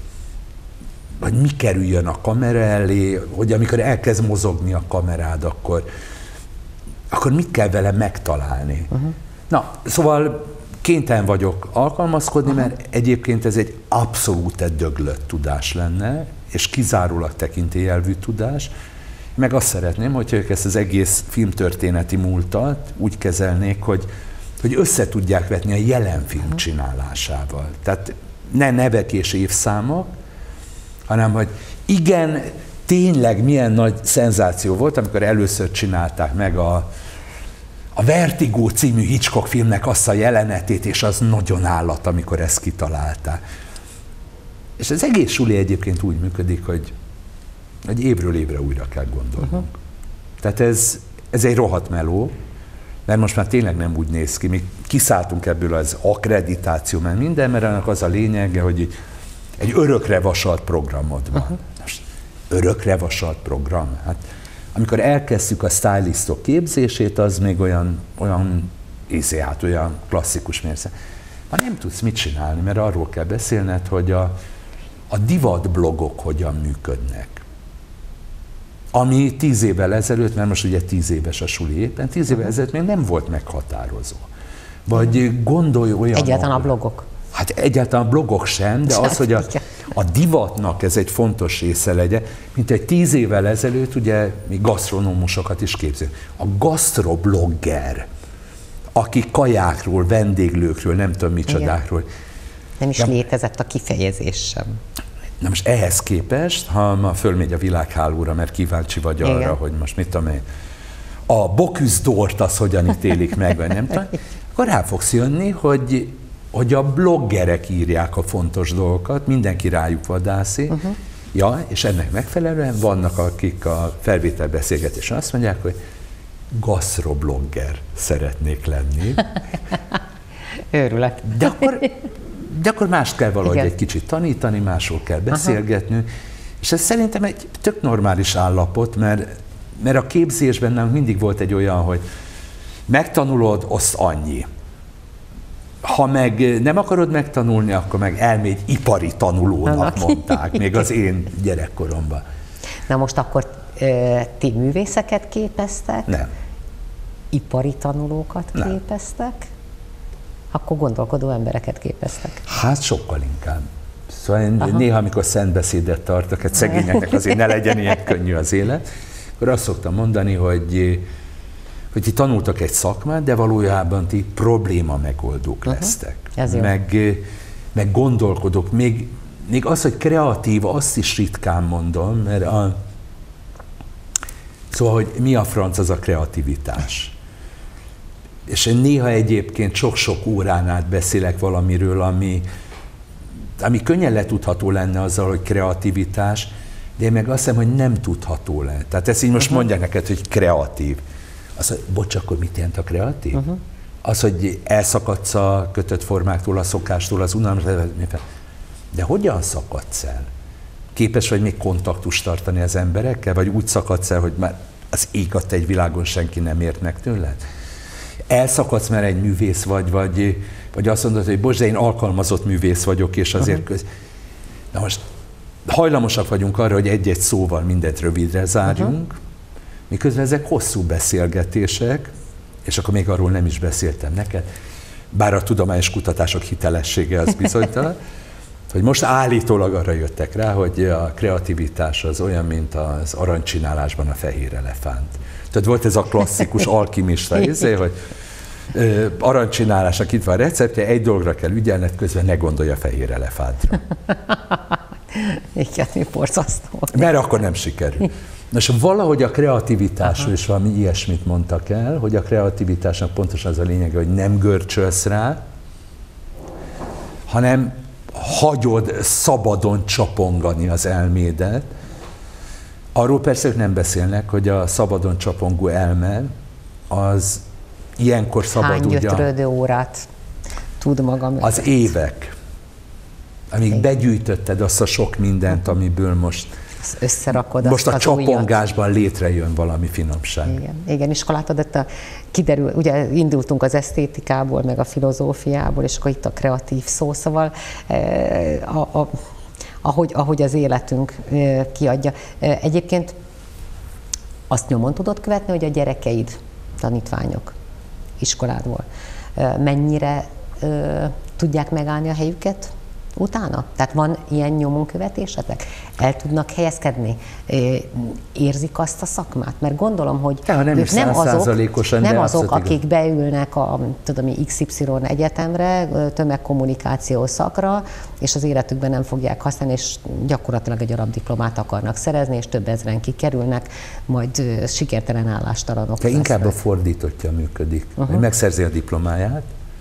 Speaker 6: hogy mi kerüljön a kamera elé, hogy amikor elkezd mozogni a kamerád, akkor, akkor mit kell vele megtalálni. Uh-huh. Na, szóval kénytelen vagyok alkalmazkodni, uh-huh. mert egyébként ez egy abszolút döglött tudás lenne, és kizárólag tekintélyelvű tudás. Meg azt szeretném, hogyha ők ezt az egész filmtörténeti múltat úgy kezelnék, hogy, hogy össze tudják vetni a jelen film csinálásával. Tehát ne nevek és évszámok, hanem hogy igen, tényleg milyen nagy szenzáció volt, amikor először csinálták meg a, a Vertigo című Hitchcock filmnek azt a jelenetét, és az nagyon állat, amikor ezt kitalálták. És az egész suli egyébként úgy működik, hogy egy évről évre újra kell gondolnunk. Uh-huh. Tehát ez, ez egy rohadt meló, mert most már tényleg nem úgy néz ki. Mi kiszálltunk ebből az akkreditáció, mert minden, mert annak az a lényege, hogy egy örökre vasalt programod van. Uh-huh. Most örökre vasalt program? Hát amikor elkezdtük a stylistok képzését, az még olyan, olyan, ízé, hát olyan klasszikus mérce. Már nem tudsz mit csinálni, mert arról kell beszélned, hogy a, a divatblogok hogyan működnek. Ami tíz évvel ezelőtt, mert most ugye tíz éves a suli éppen, tíz évvel ezelőtt még nem volt meghatározó. Vagy gondolj olyan...
Speaker 1: Egyáltalán a blogok.
Speaker 6: Hát egyáltalán a blogok sem, de az, hogy a, a divatnak ez egy fontos része legyen, mint egy tíz évvel ezelőtt, ugye mi gasztronómusokat is képzünk. A gasztroblogger, aki kajákról, vendéglőkről, nem tudom micsodákról. Igen.
Speaker 1: Nem is de, létezett a kifejezés sem.
Speaker 6: Na most ehhez képest, ha ma fölmegy a világhálóra, mert kíváncsi vagy arra, igen. hogy most mit tudom én, a Bocuse d'Ort az hogyan ítélik meg, vagy nem tudom, akkor rá fogsz jönni, hogy, hogy a bloggerek írják a fontos dolgokat, mindenki rájuk vadászik, uh-huh. ja, és ennek megfelelően vannak, akik a felvételbeszélgetésen azt mondják, hogy gasztroblogger szeretnék lenni.
Speaker 1: Őrület.
Speaker 6: De akkor, de akkor mást kell valahogy igen. egy kicsit tanítani, másról kell beszélgetni, aha. és ez szerintem egy tök normális állapot, mert, mert a képzésben nem mindig volt egy olyan, hogy megtanulod, azt annyi. Ha meg nem akarod megtanulni, akkor meg elmégy ipari tanulónak mondták, még az én gyerekkoromban.
Speaker 1: Na most akkor ti művészeket képeztek?
Speaker 6: Nem.
Speaker 1: Ipari tanulókat nem. képeztek? Akkor gondolkodó embereket képeztek?
Speaker 6: Hát sokkal inkább. Szóval én néha, amikor szentbeszédet tartok, hát szegényeknek azért ne legyen ilyen könnyű az élet, akkor azt szoktam mondani, hogy, hogy ti tanultak egy szakmát, de valójában ti probléma megoldók lesztek. Uh-huh. Meg, meg gondolkodok. Még, még az, hogy kreatív, azt is ritkán mondom, mert a, szóval, hogy mi a franc az a kreativitás. És én néha egyébként sok-sok órán át beszélek valamiről, ami, ami könnyen letudható lenne azzal, hogy kreativitás, de én meg azt hiszem, hogy nem tudható le. Tehát ezt így most uh-huh. mondják neked, hogy kreatív. Az, hogy bocs, akkor mit jelent a kreatív? Uh-huh. Az, hogy elszakadsz a kötött formáktól, a szokástól, az unalmas, de hogyan szakadsz el? Képes vagy még kontaktust tartani az emberekkel, vagy úgy szakadsz el, hogy már az ég adta egy világon senki nem ért meg tőled? Elszakadsz, mert egy művész vagy, vagy, vagy azt mondod, hogy bocs, de én alkalmazott művész vagyok, és azért uh-huh. köz... Na most hajlamosak vagyunk arra, hogy egy-egy szóval mindent rövidre zárjunk, uh-huh. miközben ezek hosszú beszélgetések, és akkor még arról nem is beszéltem neked, bár a tudományos kutatások hitelessége az bizonytalan, hogy most állítólag arra jöttek rá, hogy a kreativitás az olyan, mint az aranycsinálásban a fehér elefánt. Tehát volt ez a klasszikus alkimista izé, hogy ö, aranycsinálásnak itt van a receptje, egy dologra kell ügyelned, közben ne gondolj a fehér elefántra.
Speaker 1: Igen, mi borzasztó.
Speaker 6: Mert akkor nem sikerül. Nos, valahogy a kreativitásról is valami ilyesmit mondtak el, hogy a kreativitásnak pontosan az a lényege, hogy nem görcsölsz rá, hanem hagyod szabadon csapongani az elmédet. Arról persze ők nem beszélnek, hogy a szabadon csapongó elme az ilyenkor szabad
Speaker 1: Hány
Speaker 6: ugyan...
Speaker 1: gyötrődő órát tud maga mögött?
Speaker 6: Az évek, amíg Igen. begyűjtötted azt a sok mindent, amiből most...
Speaker 1: Összerakod
Speaker 6: Most
Speaker 1: azt
Speaker 6: a
Speaker 1: az
Speaker 6: csapongásban újat. Létrejön valami finomság. Igen,
Speaker 1: Igen és akkor látod, itt a, kiderül, ugye indultunk az esztétikából, meg a filozófiából, és akkor itt a kreatív szó, szóval eh, a, a, ahogy, ahogy az életünk eh, kiadja. Eh, egyébként azt nyomon tudod követni, hogy a gyerekeid, tanítványok iskoládból eh, mennyire eh, tudják megállni a helyüket utána? Tehát van ilyen nyomonkövetésetek? El tudnak helyezkedni? Érzik azt a szakmát? Mert gondolom, hogy
Speaker 6: ja, nem
Speaker 1: ők nem azok, nem azok akik
Speaker 6: igaz.
Speaker 1: beülnek a tudom, iksz ipszilon egyetemre, tömegkommunikáció szakra, és az életükben nem fogják használni, és gyakorlatilag egy alapdiplomát akarnak szerezni, és több ezren kikerülnek, majd sikertelen állástalanok.
Speaker 6: De inkább a fordítottja működik. Uh-huh. Megszerzi a diplomáját,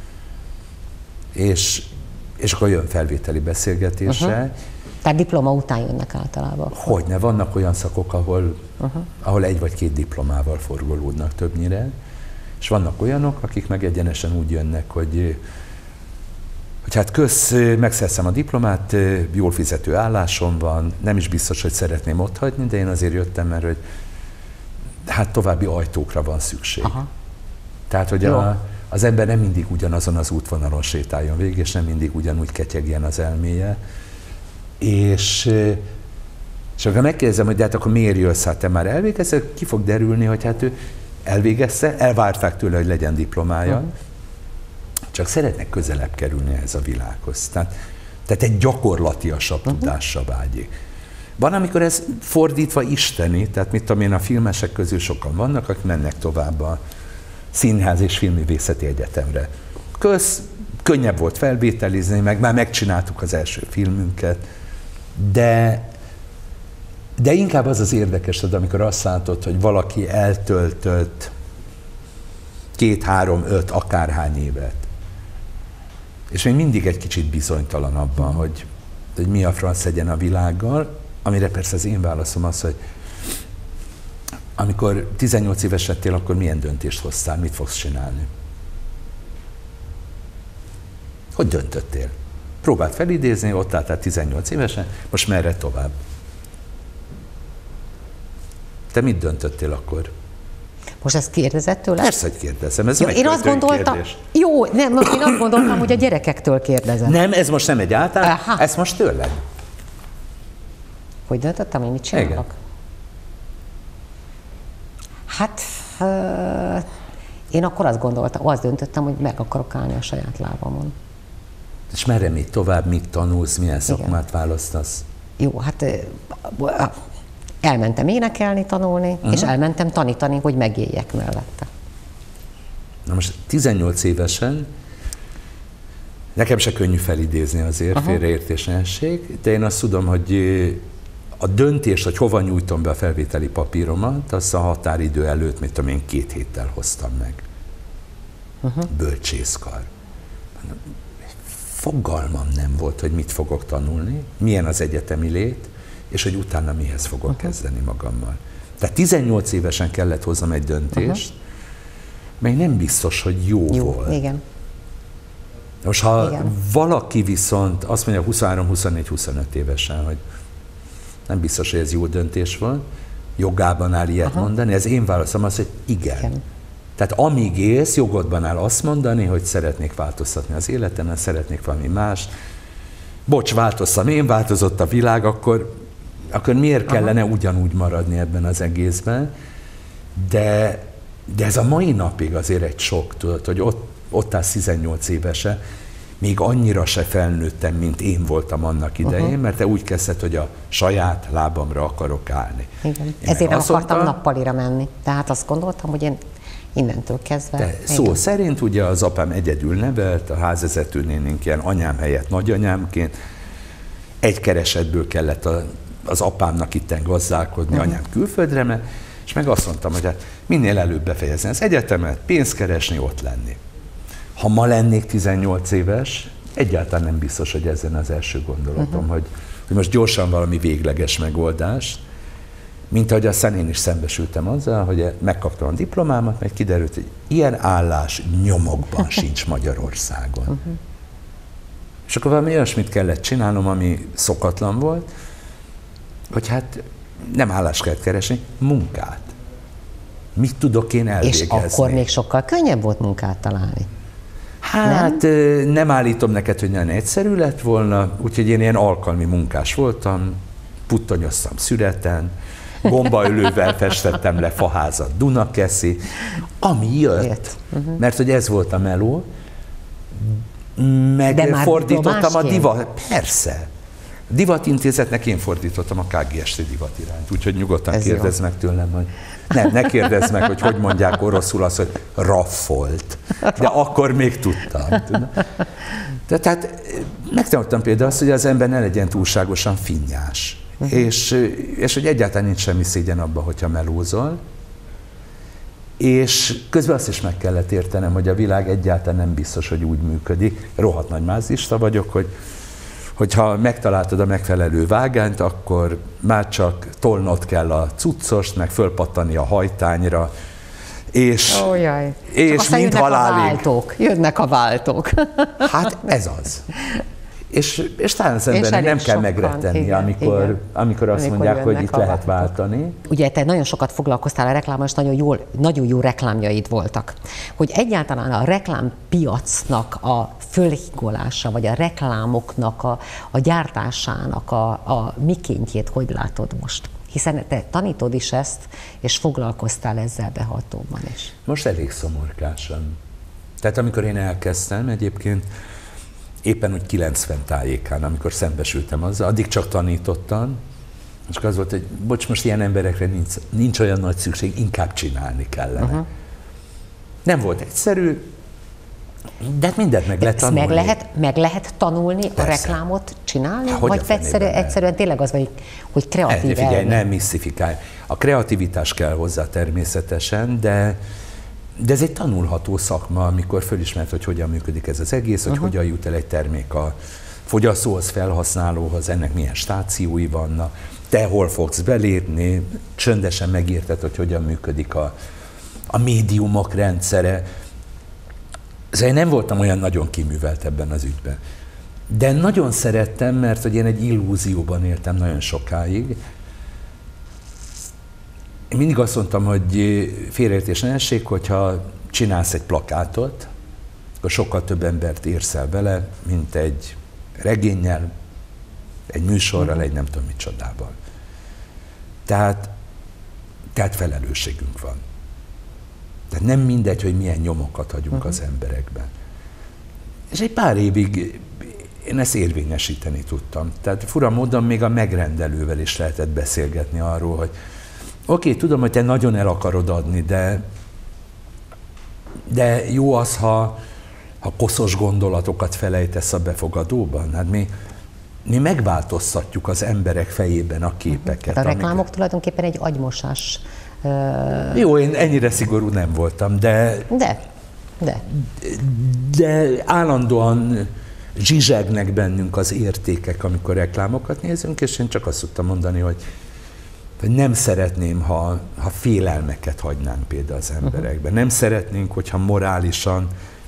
Speaker 6: és és akkor jön felvételi beszélgetésre. Uh-huh.
Speaker 1: Tehát diploma után jönnek általában?
Speaker 6: Hogyne, vannak olyan szakok, ahol, uh-huh. ahol egy vagy két diplomával forgolódnak többnyire, és vannak olyanok, akik meg egyenesen úgy jönnek, hogy, hogy hát kösz, megszerzem a diplomát, jól fizető állásom van, nem is biztos, hogy szeretném otthagyni, de én azért jöttem, mert hogy hát további ajtókra van szükség. Uh-huh. Tehát, hogy a, az ember nem mindig ugyanazon az útvonalon sétáljon végig, és nem mindig ugyanúgy ketyegjen az elméje. És, és akkor megkérdezem, hogy de hát akkor miért jössz, hát te már elvégezted, ki fog derülni, hogy hát ő elvégezte, elvárták tőle, hogy legyen diplomája, uh-huh. csak szeretnek közelebb kerülni ehhez a világhoz. Tehát, tehát egy gyakorlatiasabb uh-huh. tudásra vágyik. Van, amikor ez fordítva isteni, tehát mit tudom én, a filmesek közül sokan vannak, akik mennek tovább a Színház és Filmművészeti Egyetemre. Kösz, könnyebb volt felvételizni, meg már megcsináltuk az első filmünket, de, de inkább az az érdekes, amikor azt látod, hogy valaki eltöltött két, három, öt, akárhány évet, és még mindig egy kicsit bizonytalan abban, hogy, hogy mi a franc legyen a világgal, amire persze az én válaszom az, hogy amikor tizennyolc éves lettél, akkor milyen döntést hoztál, mit fogsz csinálni? Hogy döntöttél? Próbáld felidézni, ott álltál tizennyolc évesen, most merre tovább? Te mit döntöttél akkor?
Speaker 1: Most ezt kérdezett tőle?
Speaker 6: Persze, hogy kérdezem, ez
Speaker 1: jó, én azt gondoltam,
Speaker 6: kérdés.
Speaker 1: Jó, nem, én azt gondoltam, hogy a gyerekektől kérdezem.
Speaker 6: Nem, ez most nem egy általán, ez most tőled.
Speaker 1: Hogy döntöttem, hogy mit csinálok? Igen. Hát, uh, én akkor azt gondoltam, azt döntöttem, hogy meg akarok állni a saját lábamon.
Speaker 6: És merre még tovább, mit tanulsz, milyen szakmát választasz?
Speaker 1: Jó, hát uh, elmentem énekelni, tanulni, uh-huh. és elmentem tanítani, hogy megéljek mellette.
Speaker 6: Na most tizennyolc évesen, nekem se könnyű felidézni azért, uh-huh. félreértés ne essék, de én azt tudom, hogy a döntés, hogy hova nyújtom be a felvételi papíromat, azt a határidő előtt, mit tudom én, két héttel hoztam meg. Uh-huh. Bölcsészkar. Fogalmam nem volt, hogy mit fogok tanulni, milyen az egyetemi lét, és hogy utána mihez fogok uh-huh. kezdeni magammal. Tehát tizennyolc évesen kellett hoznom egy döntést, uh-huh. mely nem biztos, hogy jó, jó volt.
Speaker 1: Igen.
Speaker 6: Most ha igen. valaki viszont azt mondja huszonhárom, huszonnégy, huszonöt évesen, hogy nem biztos, hogy ez jó döntés volt, jogában áll ilyet uh-huh. mondani, ez én válaszom az, hogy igen. igen. Tehát amíg élsz, jogodban áll azt mondani, hogy szeretnék változtatni az életemen, szeretnék valami más. Bocs, változtam, én változott a világ, akkor, akkor miért kellene Aha. ugyanúgy maradni ebben az egészben? De, de ez a mai napig azért egy sok, tudod, hogy ott, ott állsz tizennyolc évese, még annyira se felnőttem, mint én voltam annak idején, uh-huh. mert te úgy kezdted, hogy a saját lábamra akarok állni. Igen.
Speaker 1: Ezért nem akartam mondta, nappalira menni. Tehát azt gondoltam, hogy én innentől kezdve...
Speaker 6: De szó igen. szerint ugye az apám egyedül nevelt, a házvezetőnénink ilyen anyám helyett nagyanyámként. Egy keresetből kellett a, az apámnak itten gazdálkodni, uh-huh. anyám külföldre ment, és meg azt mondtam, hogy hát minél előbb befejezni az egyetemet, pénzt keresni, ott lenni. Ha ma lennék tizennyolc éves, egyáltalán nem biztos, hogy ezen az első gondolatom, uh-huh. hogy, hogy most gyorsan valami végleges megoldás, mint ahogy aztán én is szembesültem azzal, hogy megkaptam a diplomámat, mert kiderült, hogy ilyen állás nyomokban sincs Magyarországon. Uh-huh. És akkor valami olyasmit kellett csinálnom, ami szokatlan volt, hogy hát nem állást kellett keresni, munkát. Mit tudok én elvégezni?
Speaker 1: És akkor még sokkal könnyebb volt munkát találni.
Speaker 6: Hát nem, nem állítom neked, hogy nagyon egyszerű lett volna, úgyhogy én ilyen alkalmi munkás voltam, puttonyoztam szüreten, gombaölővel festettem le faházat Dunakeszi, ami jött, uh-huh. mert hogy ez volt a meló, meg fordítottam a divat, persze. A divatintézetnek én fordítottam a ká gé es té divat irányt, úgyhogy nyugodtan ez kérdezz jó. meg tőlem, hogy nem, ne kérdezz meg, hogy hogy mondják oroszul azt, hogy raffolt. De akkor még tudtam. De, tehát megtanultam például azt, hogy az ember ne legyen túlságosan finnyás. Uh-huh. És, és hogy egyáltalán nincs semmi szégyen abban, hogyha melózol. És közben azt is meg kellett értenem, hogy a világ egyáltalán nem biztos, hogy úgy működik. Rohadt nagy mázista vagyok, hogy hogyha megtaláltad a megfelelő vágányt, akkor már csak tolnod kell a cuccost, meg fölpattani a hajtányra, és,
Speaker 1: oh, jaj.
Speaker 6: és mint halálig.
Speaker 1: A váltók. Jönnek a váltók.
Speaker 6: Hát ez az. És, és talán az embernek nem kell megrettenni, igen, amikor, igen. amikor azt amikor mondják, hogy itt lehet váltani.
Speaker 1: Ugye te nagyon sokat foglalkoztál a reklámmal, és nagyon, jól, nagyon jó reklámjaid voltak. Hogy egyáltalán a reklámpiacnak a fölhingolása, vagy a reklámoknak a, a gyártásának a, a mikéntjét hogy látod most? Hiszen te tanítod is ezt, és foglalkoztál ezzel behatóban is.
Speaker 6: Most elég szomorkásan. Tehát amikor én elkezdtem egyébként, éppen úgy kilencven tájékán, amikor szembesültem azzal, addig csak tanítottam, és az volt, hogy bocs, most ilyen emberekre nincs, nincs olyan nagy szükség, inkább csinálni kellene. Uh-huh. Nem volt egyszerű, de mindent meg lehet tanulni.
Speaker 1: Meg lehet, meg lehet tanulni Persze. a reklámot csinálni? Há, vagy egyszerű, egyszerűen tényleg az vagy, hogy kreatív elmény?
Speaker 6: Figyelj, nem misztifikálj. A kreativitás kell hozzá természetesen, de De ez egy tanulható szakma, amikor fölismert, hogy hogyan működik ez az egész, hogy uh-huh. hogyan jut el egy termék a fogyasztóhoz, felhasználóhoz, ennek milyen stációi vannak, te hol fogsz belépni, csöndesen megérted, hogy hogyan működik a, a médiumok rendszere. Szóval én nem voltam olyan nagyon kiművelt ebben az ügyben. De nagyon szerettem, mert hogy én egy illúzióban éltem nagyon sokáig, én mindig azt mondtam, hogy félreértés ne essék, hogyha csinálsz egy plakátot, akkor sokkal több embert érsz el vele, mint egy regénnyel, egy műsorral, egy nem tudom micsodával. Tehát, tehát felelősségünk van. Tehát nem mindegy, hogy milyen nyomokat hagyunk uh-huh. az emberekben. És egy pár évig én ezt érvényesíteni tudtam. Tehát fura módon még a megrendelővel is lehetett beszélgetni arról, hogy oké, okay, tudom, hogy te nagyon el akarod adni, de, de jó az, ha, ha koszos gondolatokat felejtesz a befogadóban. Hát mi, mi megváltoztatjuk az emberek fejében a képeket.
Speaker 1: Hát a reklámok amiket... tulajdonképpen egy agymosás. Uh...
Speaker 6: Jó, én ennyire szigorú nem voltam, de...
Speaker 1: De, de.
Speaker 6: De állandóan zsizsegnek bennünk az értékek, amikor reklámokat nézünk, és én csak azt tudtam mondani, hogy, hogy nem szeretném, ha, ha félelmeket hagynánk például az emberekben. Uh-huh. Nem szeretnénk, hogyha morálisan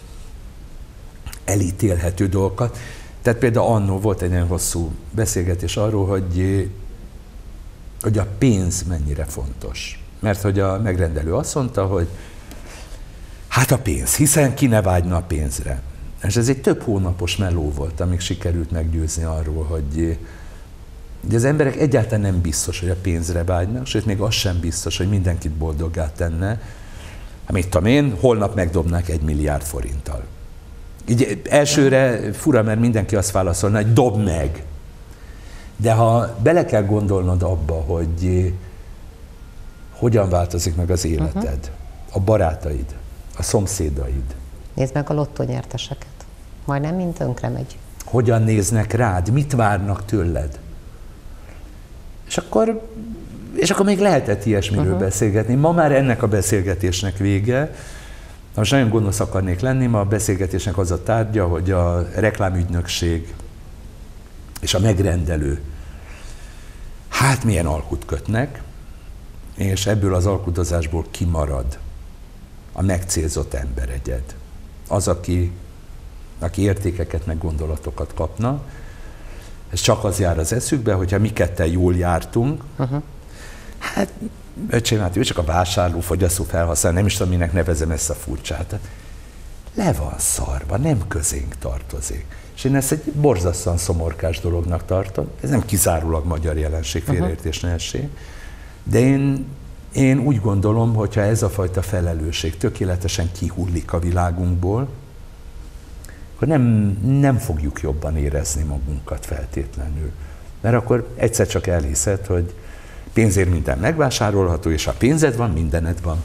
Speaker 6: elítélhető dolgokat. Tehát például annó volt egy nagyon hosszú beszélgetés arról, hogy, hogy a pénz mennyire fontos. Mert hogy a megrendelő azt mondta, hogy hát a pénz, hiszen ki ne vágyna a pénzre. És ez egy több hónapos meló volt, amíg sikerült meggyőzni arról, hogy, hogy az emberek egyáltalán nem biztos, hogy a pénzre vágynak, sőt még az sem biztos, hogy mindenkit boldoggá tenne, amit tudom én, holnap megdobnák egy milliárd forinttal. Így elsőre fura, mert mindenki azt válaszolna, hogy dob meg. De ha bele kell gondolnod abba, hogy hogyan változik meg az életed, uh-huh. a barátaid, a szomszédaid.
Speaker 1: Nézd meg a lottónyerteseket. Majdnem mind tönkre megy.
Speaker 6: Hogyan néznek rád, mit várnak tőled? És akkor, és akkor még lehetett ilyesmiről uh-huh. beszélgetni. Ma már ennek a beszélgetésnek vége. Most nagyon gonosz akarnék lenni, ma a beszélgetésnek az a tárgya, hogy a reklámügynökség és a megrendelő hát milyen alkut kötnek, és ebből az alkudozásból kimarad a megcélzott emberegyed. Az, aki, aki értékeket, meg gondolatokat kapna. Ez csak az jár az eszükbe, hogyha mi ketten jól jártunk, uh-huh. hát öcsém, hát ő csak a vásárló, fogyasztó felhasználó, nem is tudom, minek nevezem ezt a furcsát. Le van szarva, nem közénk tartozik. És én ezt egy borzasztóan szomorkás dolognak tartom. Ez nem kizárólag magyar jelenség, félreértés ne essék. De én, én úgy gondolom, hogyha ez a fajta felelősség tökéletesen kihullik a világunkból, akkor nem, nem fogjuk jobban érezni magunkat feltétlenül. Mert akkor egyszer csak elhiszed, hogy pénzért minden megvásárolható, és ha pénzed van, mindened van.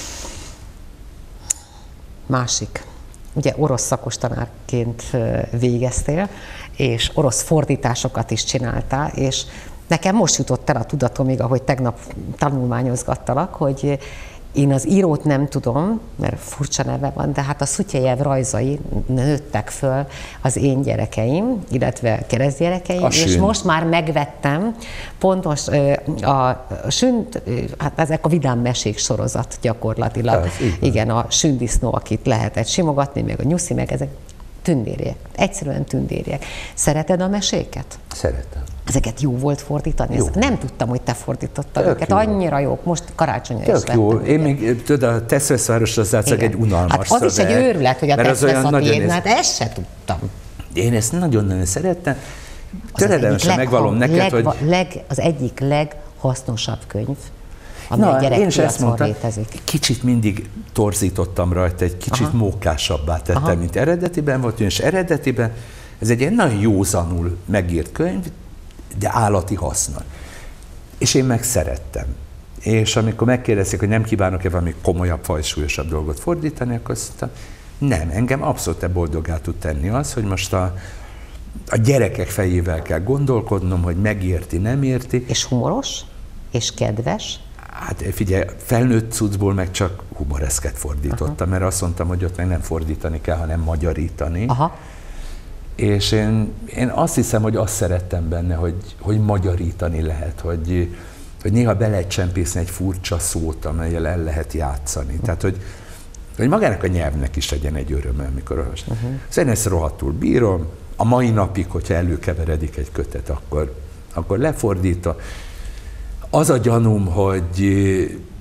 Speaker 1: Másik. Ugye orosz szakostanárként végeztél, és orosz fordításokat is csináltál, és nekem most jutott el a tudatomig, ahogy tegnap tanulmányozgattalak, hogy én az írót nem tudom, mert furcsa neve van, de hát a Szutyejev rajzai nőttek föl az én gyerekeim, illetve keresztgyerekeim, a és sün. Most már megvettem pontos a sünt, hát ezek a vidám mesék sorozat gyakorlatilag. Ez, igen, a sündisznó, akit lehetett simogatni, meg a nyuszi, meg ezek tündérjek, egyszerűen tündérjek. Szereted a meséket?
Speaker 6: Szeretem.
Speaker 1: Ezeket jó volt fordítani? Jó. Nem tudtam, hogy te fordítottad
Speaker 6: Tök
Speaker 1: őket.
Speaker 6: Jó. Annyira
Speaker 1: jók. Most karácsonyra is vettem.
Speaker 6: Jó. Én még, tudod, a Teszveszváros az látszik egy unalmas
Speaker 1: hát az
Speaker 6: szöveg,
Speaker 1: is egy őrület, hogy a Teszvesz a tér, hát ezt se tudtam.
Speaker 6: Én ezt nagyon-nagyon szerettem. Töredelmesen megvalom neked,
Speaker 1: leg,
Speaker 6: hogy...
Speaker 1: Leg, az egyik leghasznosabb könyv, ami
Speaker 6: Na,
Speaker 1: a
Speaker 6: gyerekpiacon
Speaker 1: létezik.
Speaker 6: Kicsit mindig torzítottam rajta, egy kicsit Aha. mókásabbá tettem, Aha. mint eredetiben volt, és eredetiben ez egy ilyen nagyon józanul megírt könyv, de állati haszna. És én meg szerettem. És amikor megkérdezik, hogy nem kívánok-e valami komolyabb, fajsúlyosabb dolgot fordítani, akkor azt mondtam, nem, engem abszolút boldoggá tud tenni az, hogy most a, a gyerekek fejével kell gondolkodnom, hogy megérti, nem érti.
Speaker 1: És humoros? És kedves?
Speaker 6: Hát figyelj, felnőtt cuccból meg csak humoreszket fordítottam, Aha. mert azt mondtam, hogy ott meg nem fordítani kell, hanem magyarítani. Aha. És én, én azt hiszem, hogy azt szerettem benne, hogy, hogy magyarítani lehet, hogy, hogy néha be lehet csempészni egy furcsa szót, amellyel el lehet játszani. Uh-huh. Tehát, hogy, hogy magának a nyelvnek is legyen egy öröm, amikor olvasni. Uh-huh. Szóval én ezt rohadtul bírom. A mai napig, hogyha előkeveredik egy kötet, akkor, akkor lefordítva. Az a gyanúm, hogy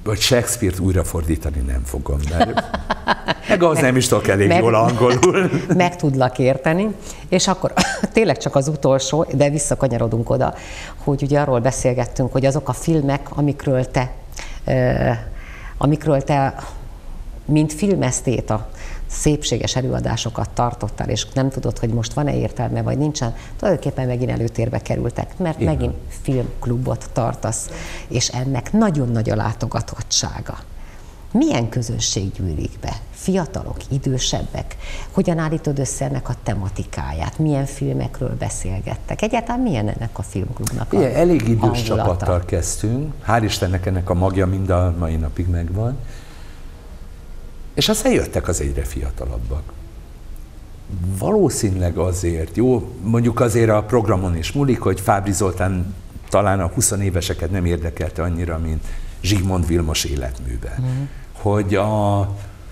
Speaker 6: vagy Shakespeare-t újrafordítani nem fogom, mert meg az meg, nem is tudok elég
Speaker 1: meg,
Speaker 6: jól angolul.
Speaker 1: Meg tudlak érteni, és akkor tényleg csak az utolsó, de visszakanyarodunk oda, hogy ugye arról beszélgettünk, hogy azok a filmek, amikről te, eh, amikről te mint filmesztéta szépséges előadásokat tartottál, és nem tudod, hogy most van-e értelme, vagy nincsen, tulajdonképpen megint előtérbe kerültek, mert igen, megint filmklubot tartasz, és ennek nagyon nagy a látogatottsága. Milyen közönség gyűlik be? Fiatalok, idősebbek? Hogyan állítod össze ennek a tematikáját? Milyen filmekről beszélgettek? Egyáltalán milyen ennek a filmklubnak a
Speaker 6: igen, elég idős
Speaker 1: hangulata?
Speaker 6: Csapattal kezdtünk. Hál' Istennek ennek a magja mind a mai napig megvan. És aztán jöttek az egyre fiatalabbak. Valószínűleg azért, jó, mondjuk azért a programon is múlik, hogy Fábry Zoltán talán a huszonéveseket nem érdekelte annyira, mint Zsigmond Vilmos életműben. Mm. Hogy a,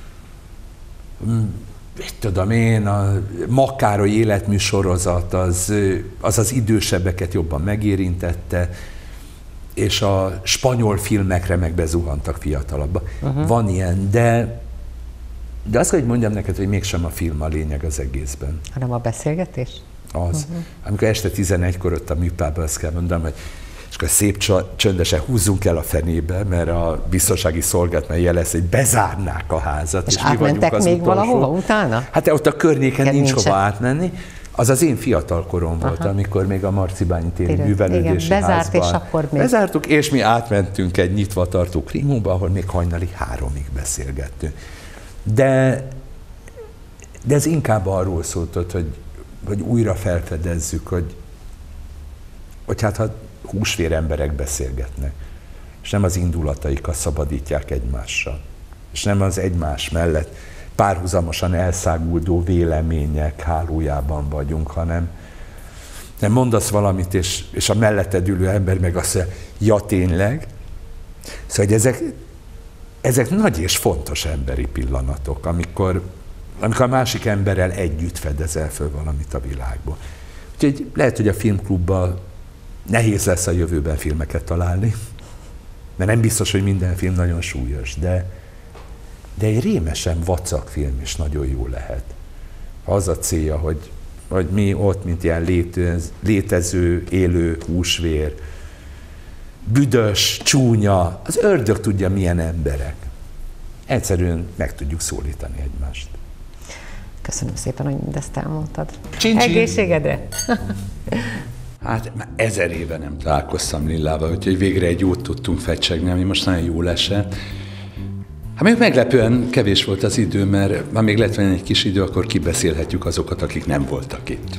Speaker 6: mit tudom én, a Makkároly életmű sorozat az, az az idősebbeket jobban megérintette, és a spanyol filmekre meg bezuhantak fiatalabbak. Uh-huh. Van ilyen, de De azt, hogy mondjam neked, hogy mégsem a film a lényeg az egészben. Hanem
Speaker 1: a beszélgetés?
Speaker 6: Az. Uh-huh. Amikor este tizenegykor ott a műpában azt kell mondanom, hogy és akkor szép csöndesen húzzunk el a fenébe, mert a biztonsági szolgálat jelez, hogy bezárnák a házat.
Speaker 1: És, és átmentek még utolsó. Valahova utána?
Speaker 6: Hát ott a környéken nincs hova átmenni. Az az én fiatal korom volt, aha, amikor még a Marcibányi téri művelődési
Speaker 1: igen, bezárt,
Speaker 6: házban.
Speaker 1: És akkor még...
Speaker 6: Bezártuk, és mi átmentünk egy nyitva tartó krimóba, ahol még hajnali háromig beszélgettünk. De, de ez inkább arról szólt, hogy, hogy újra felfedezzük, hogy, hogy hát ha húsvér emberek beszélgetnek, és nem az indulataikat szabadítják egymással, és nem az egymás mellett párhuzamosan elszáguldó vélemények hálójában vagyunk, hanem nem mondasz valamit, és, és a melletted ülő ember meg azt mondja, ja tényleg. Szóval, hogy ezek, ezek nagy és fontos emberi pillanatok, amikor, amikor a másik emberrel együtt fedezel föl valamit a világból. Úgyhogy lehet, hogy a filmklubban nehéz lesz a jövőben filmeket találni, mert nem biztos, hogy minden film nagyon súlyos, de, de egy rémesen vacak film is nagyon jó lehet. Az a célja, hogy, hogy mi ott, mint ilyen létez, létező, élő húsvér, büdös, csúnya, az ördög tudja milyen emberek. Egyszerűen meg tudjuk szólítani egymást.
Speaker 1: Köszönöm szépen, hogy mindezt elmondtad.
Speaker 6: Csin-csin.
Speaker 1: Egészségedre!
Speaker 7: Hát már ezer éve nem találkoztam Lillával, úgyhogy végre egy jót tudtunk fecsegni, ami most nagyon jól esett. Hát még meglepően kevés volt az idő, mert ha még lett volna egy kis idő, akkor kibeszélhetjük azokat, akik nem voltak itt.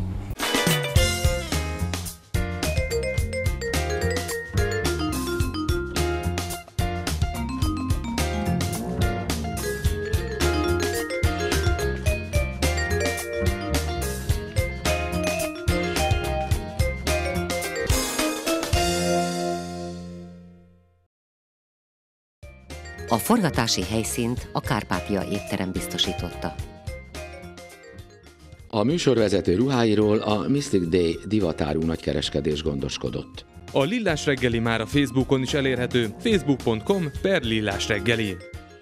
Speaker 1: A forgatási helyszínt a Kárpátia étterem biztosította.
Speaker 2: A műsorvezető ruháiról a Mystic Day divatárú nagykereskedés gondoskodott.
Speaker 3: A Lillás reggeli már a Facebookon is elérhető, facebook pont com per Lillás reggeli.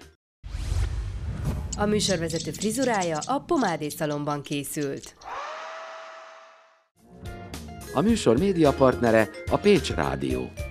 Speaker 4: A műsorvezető frizurája a Pomádé Szalonban készült.
Speaker 2: A műsor médiapartnere a Pécs Rádió.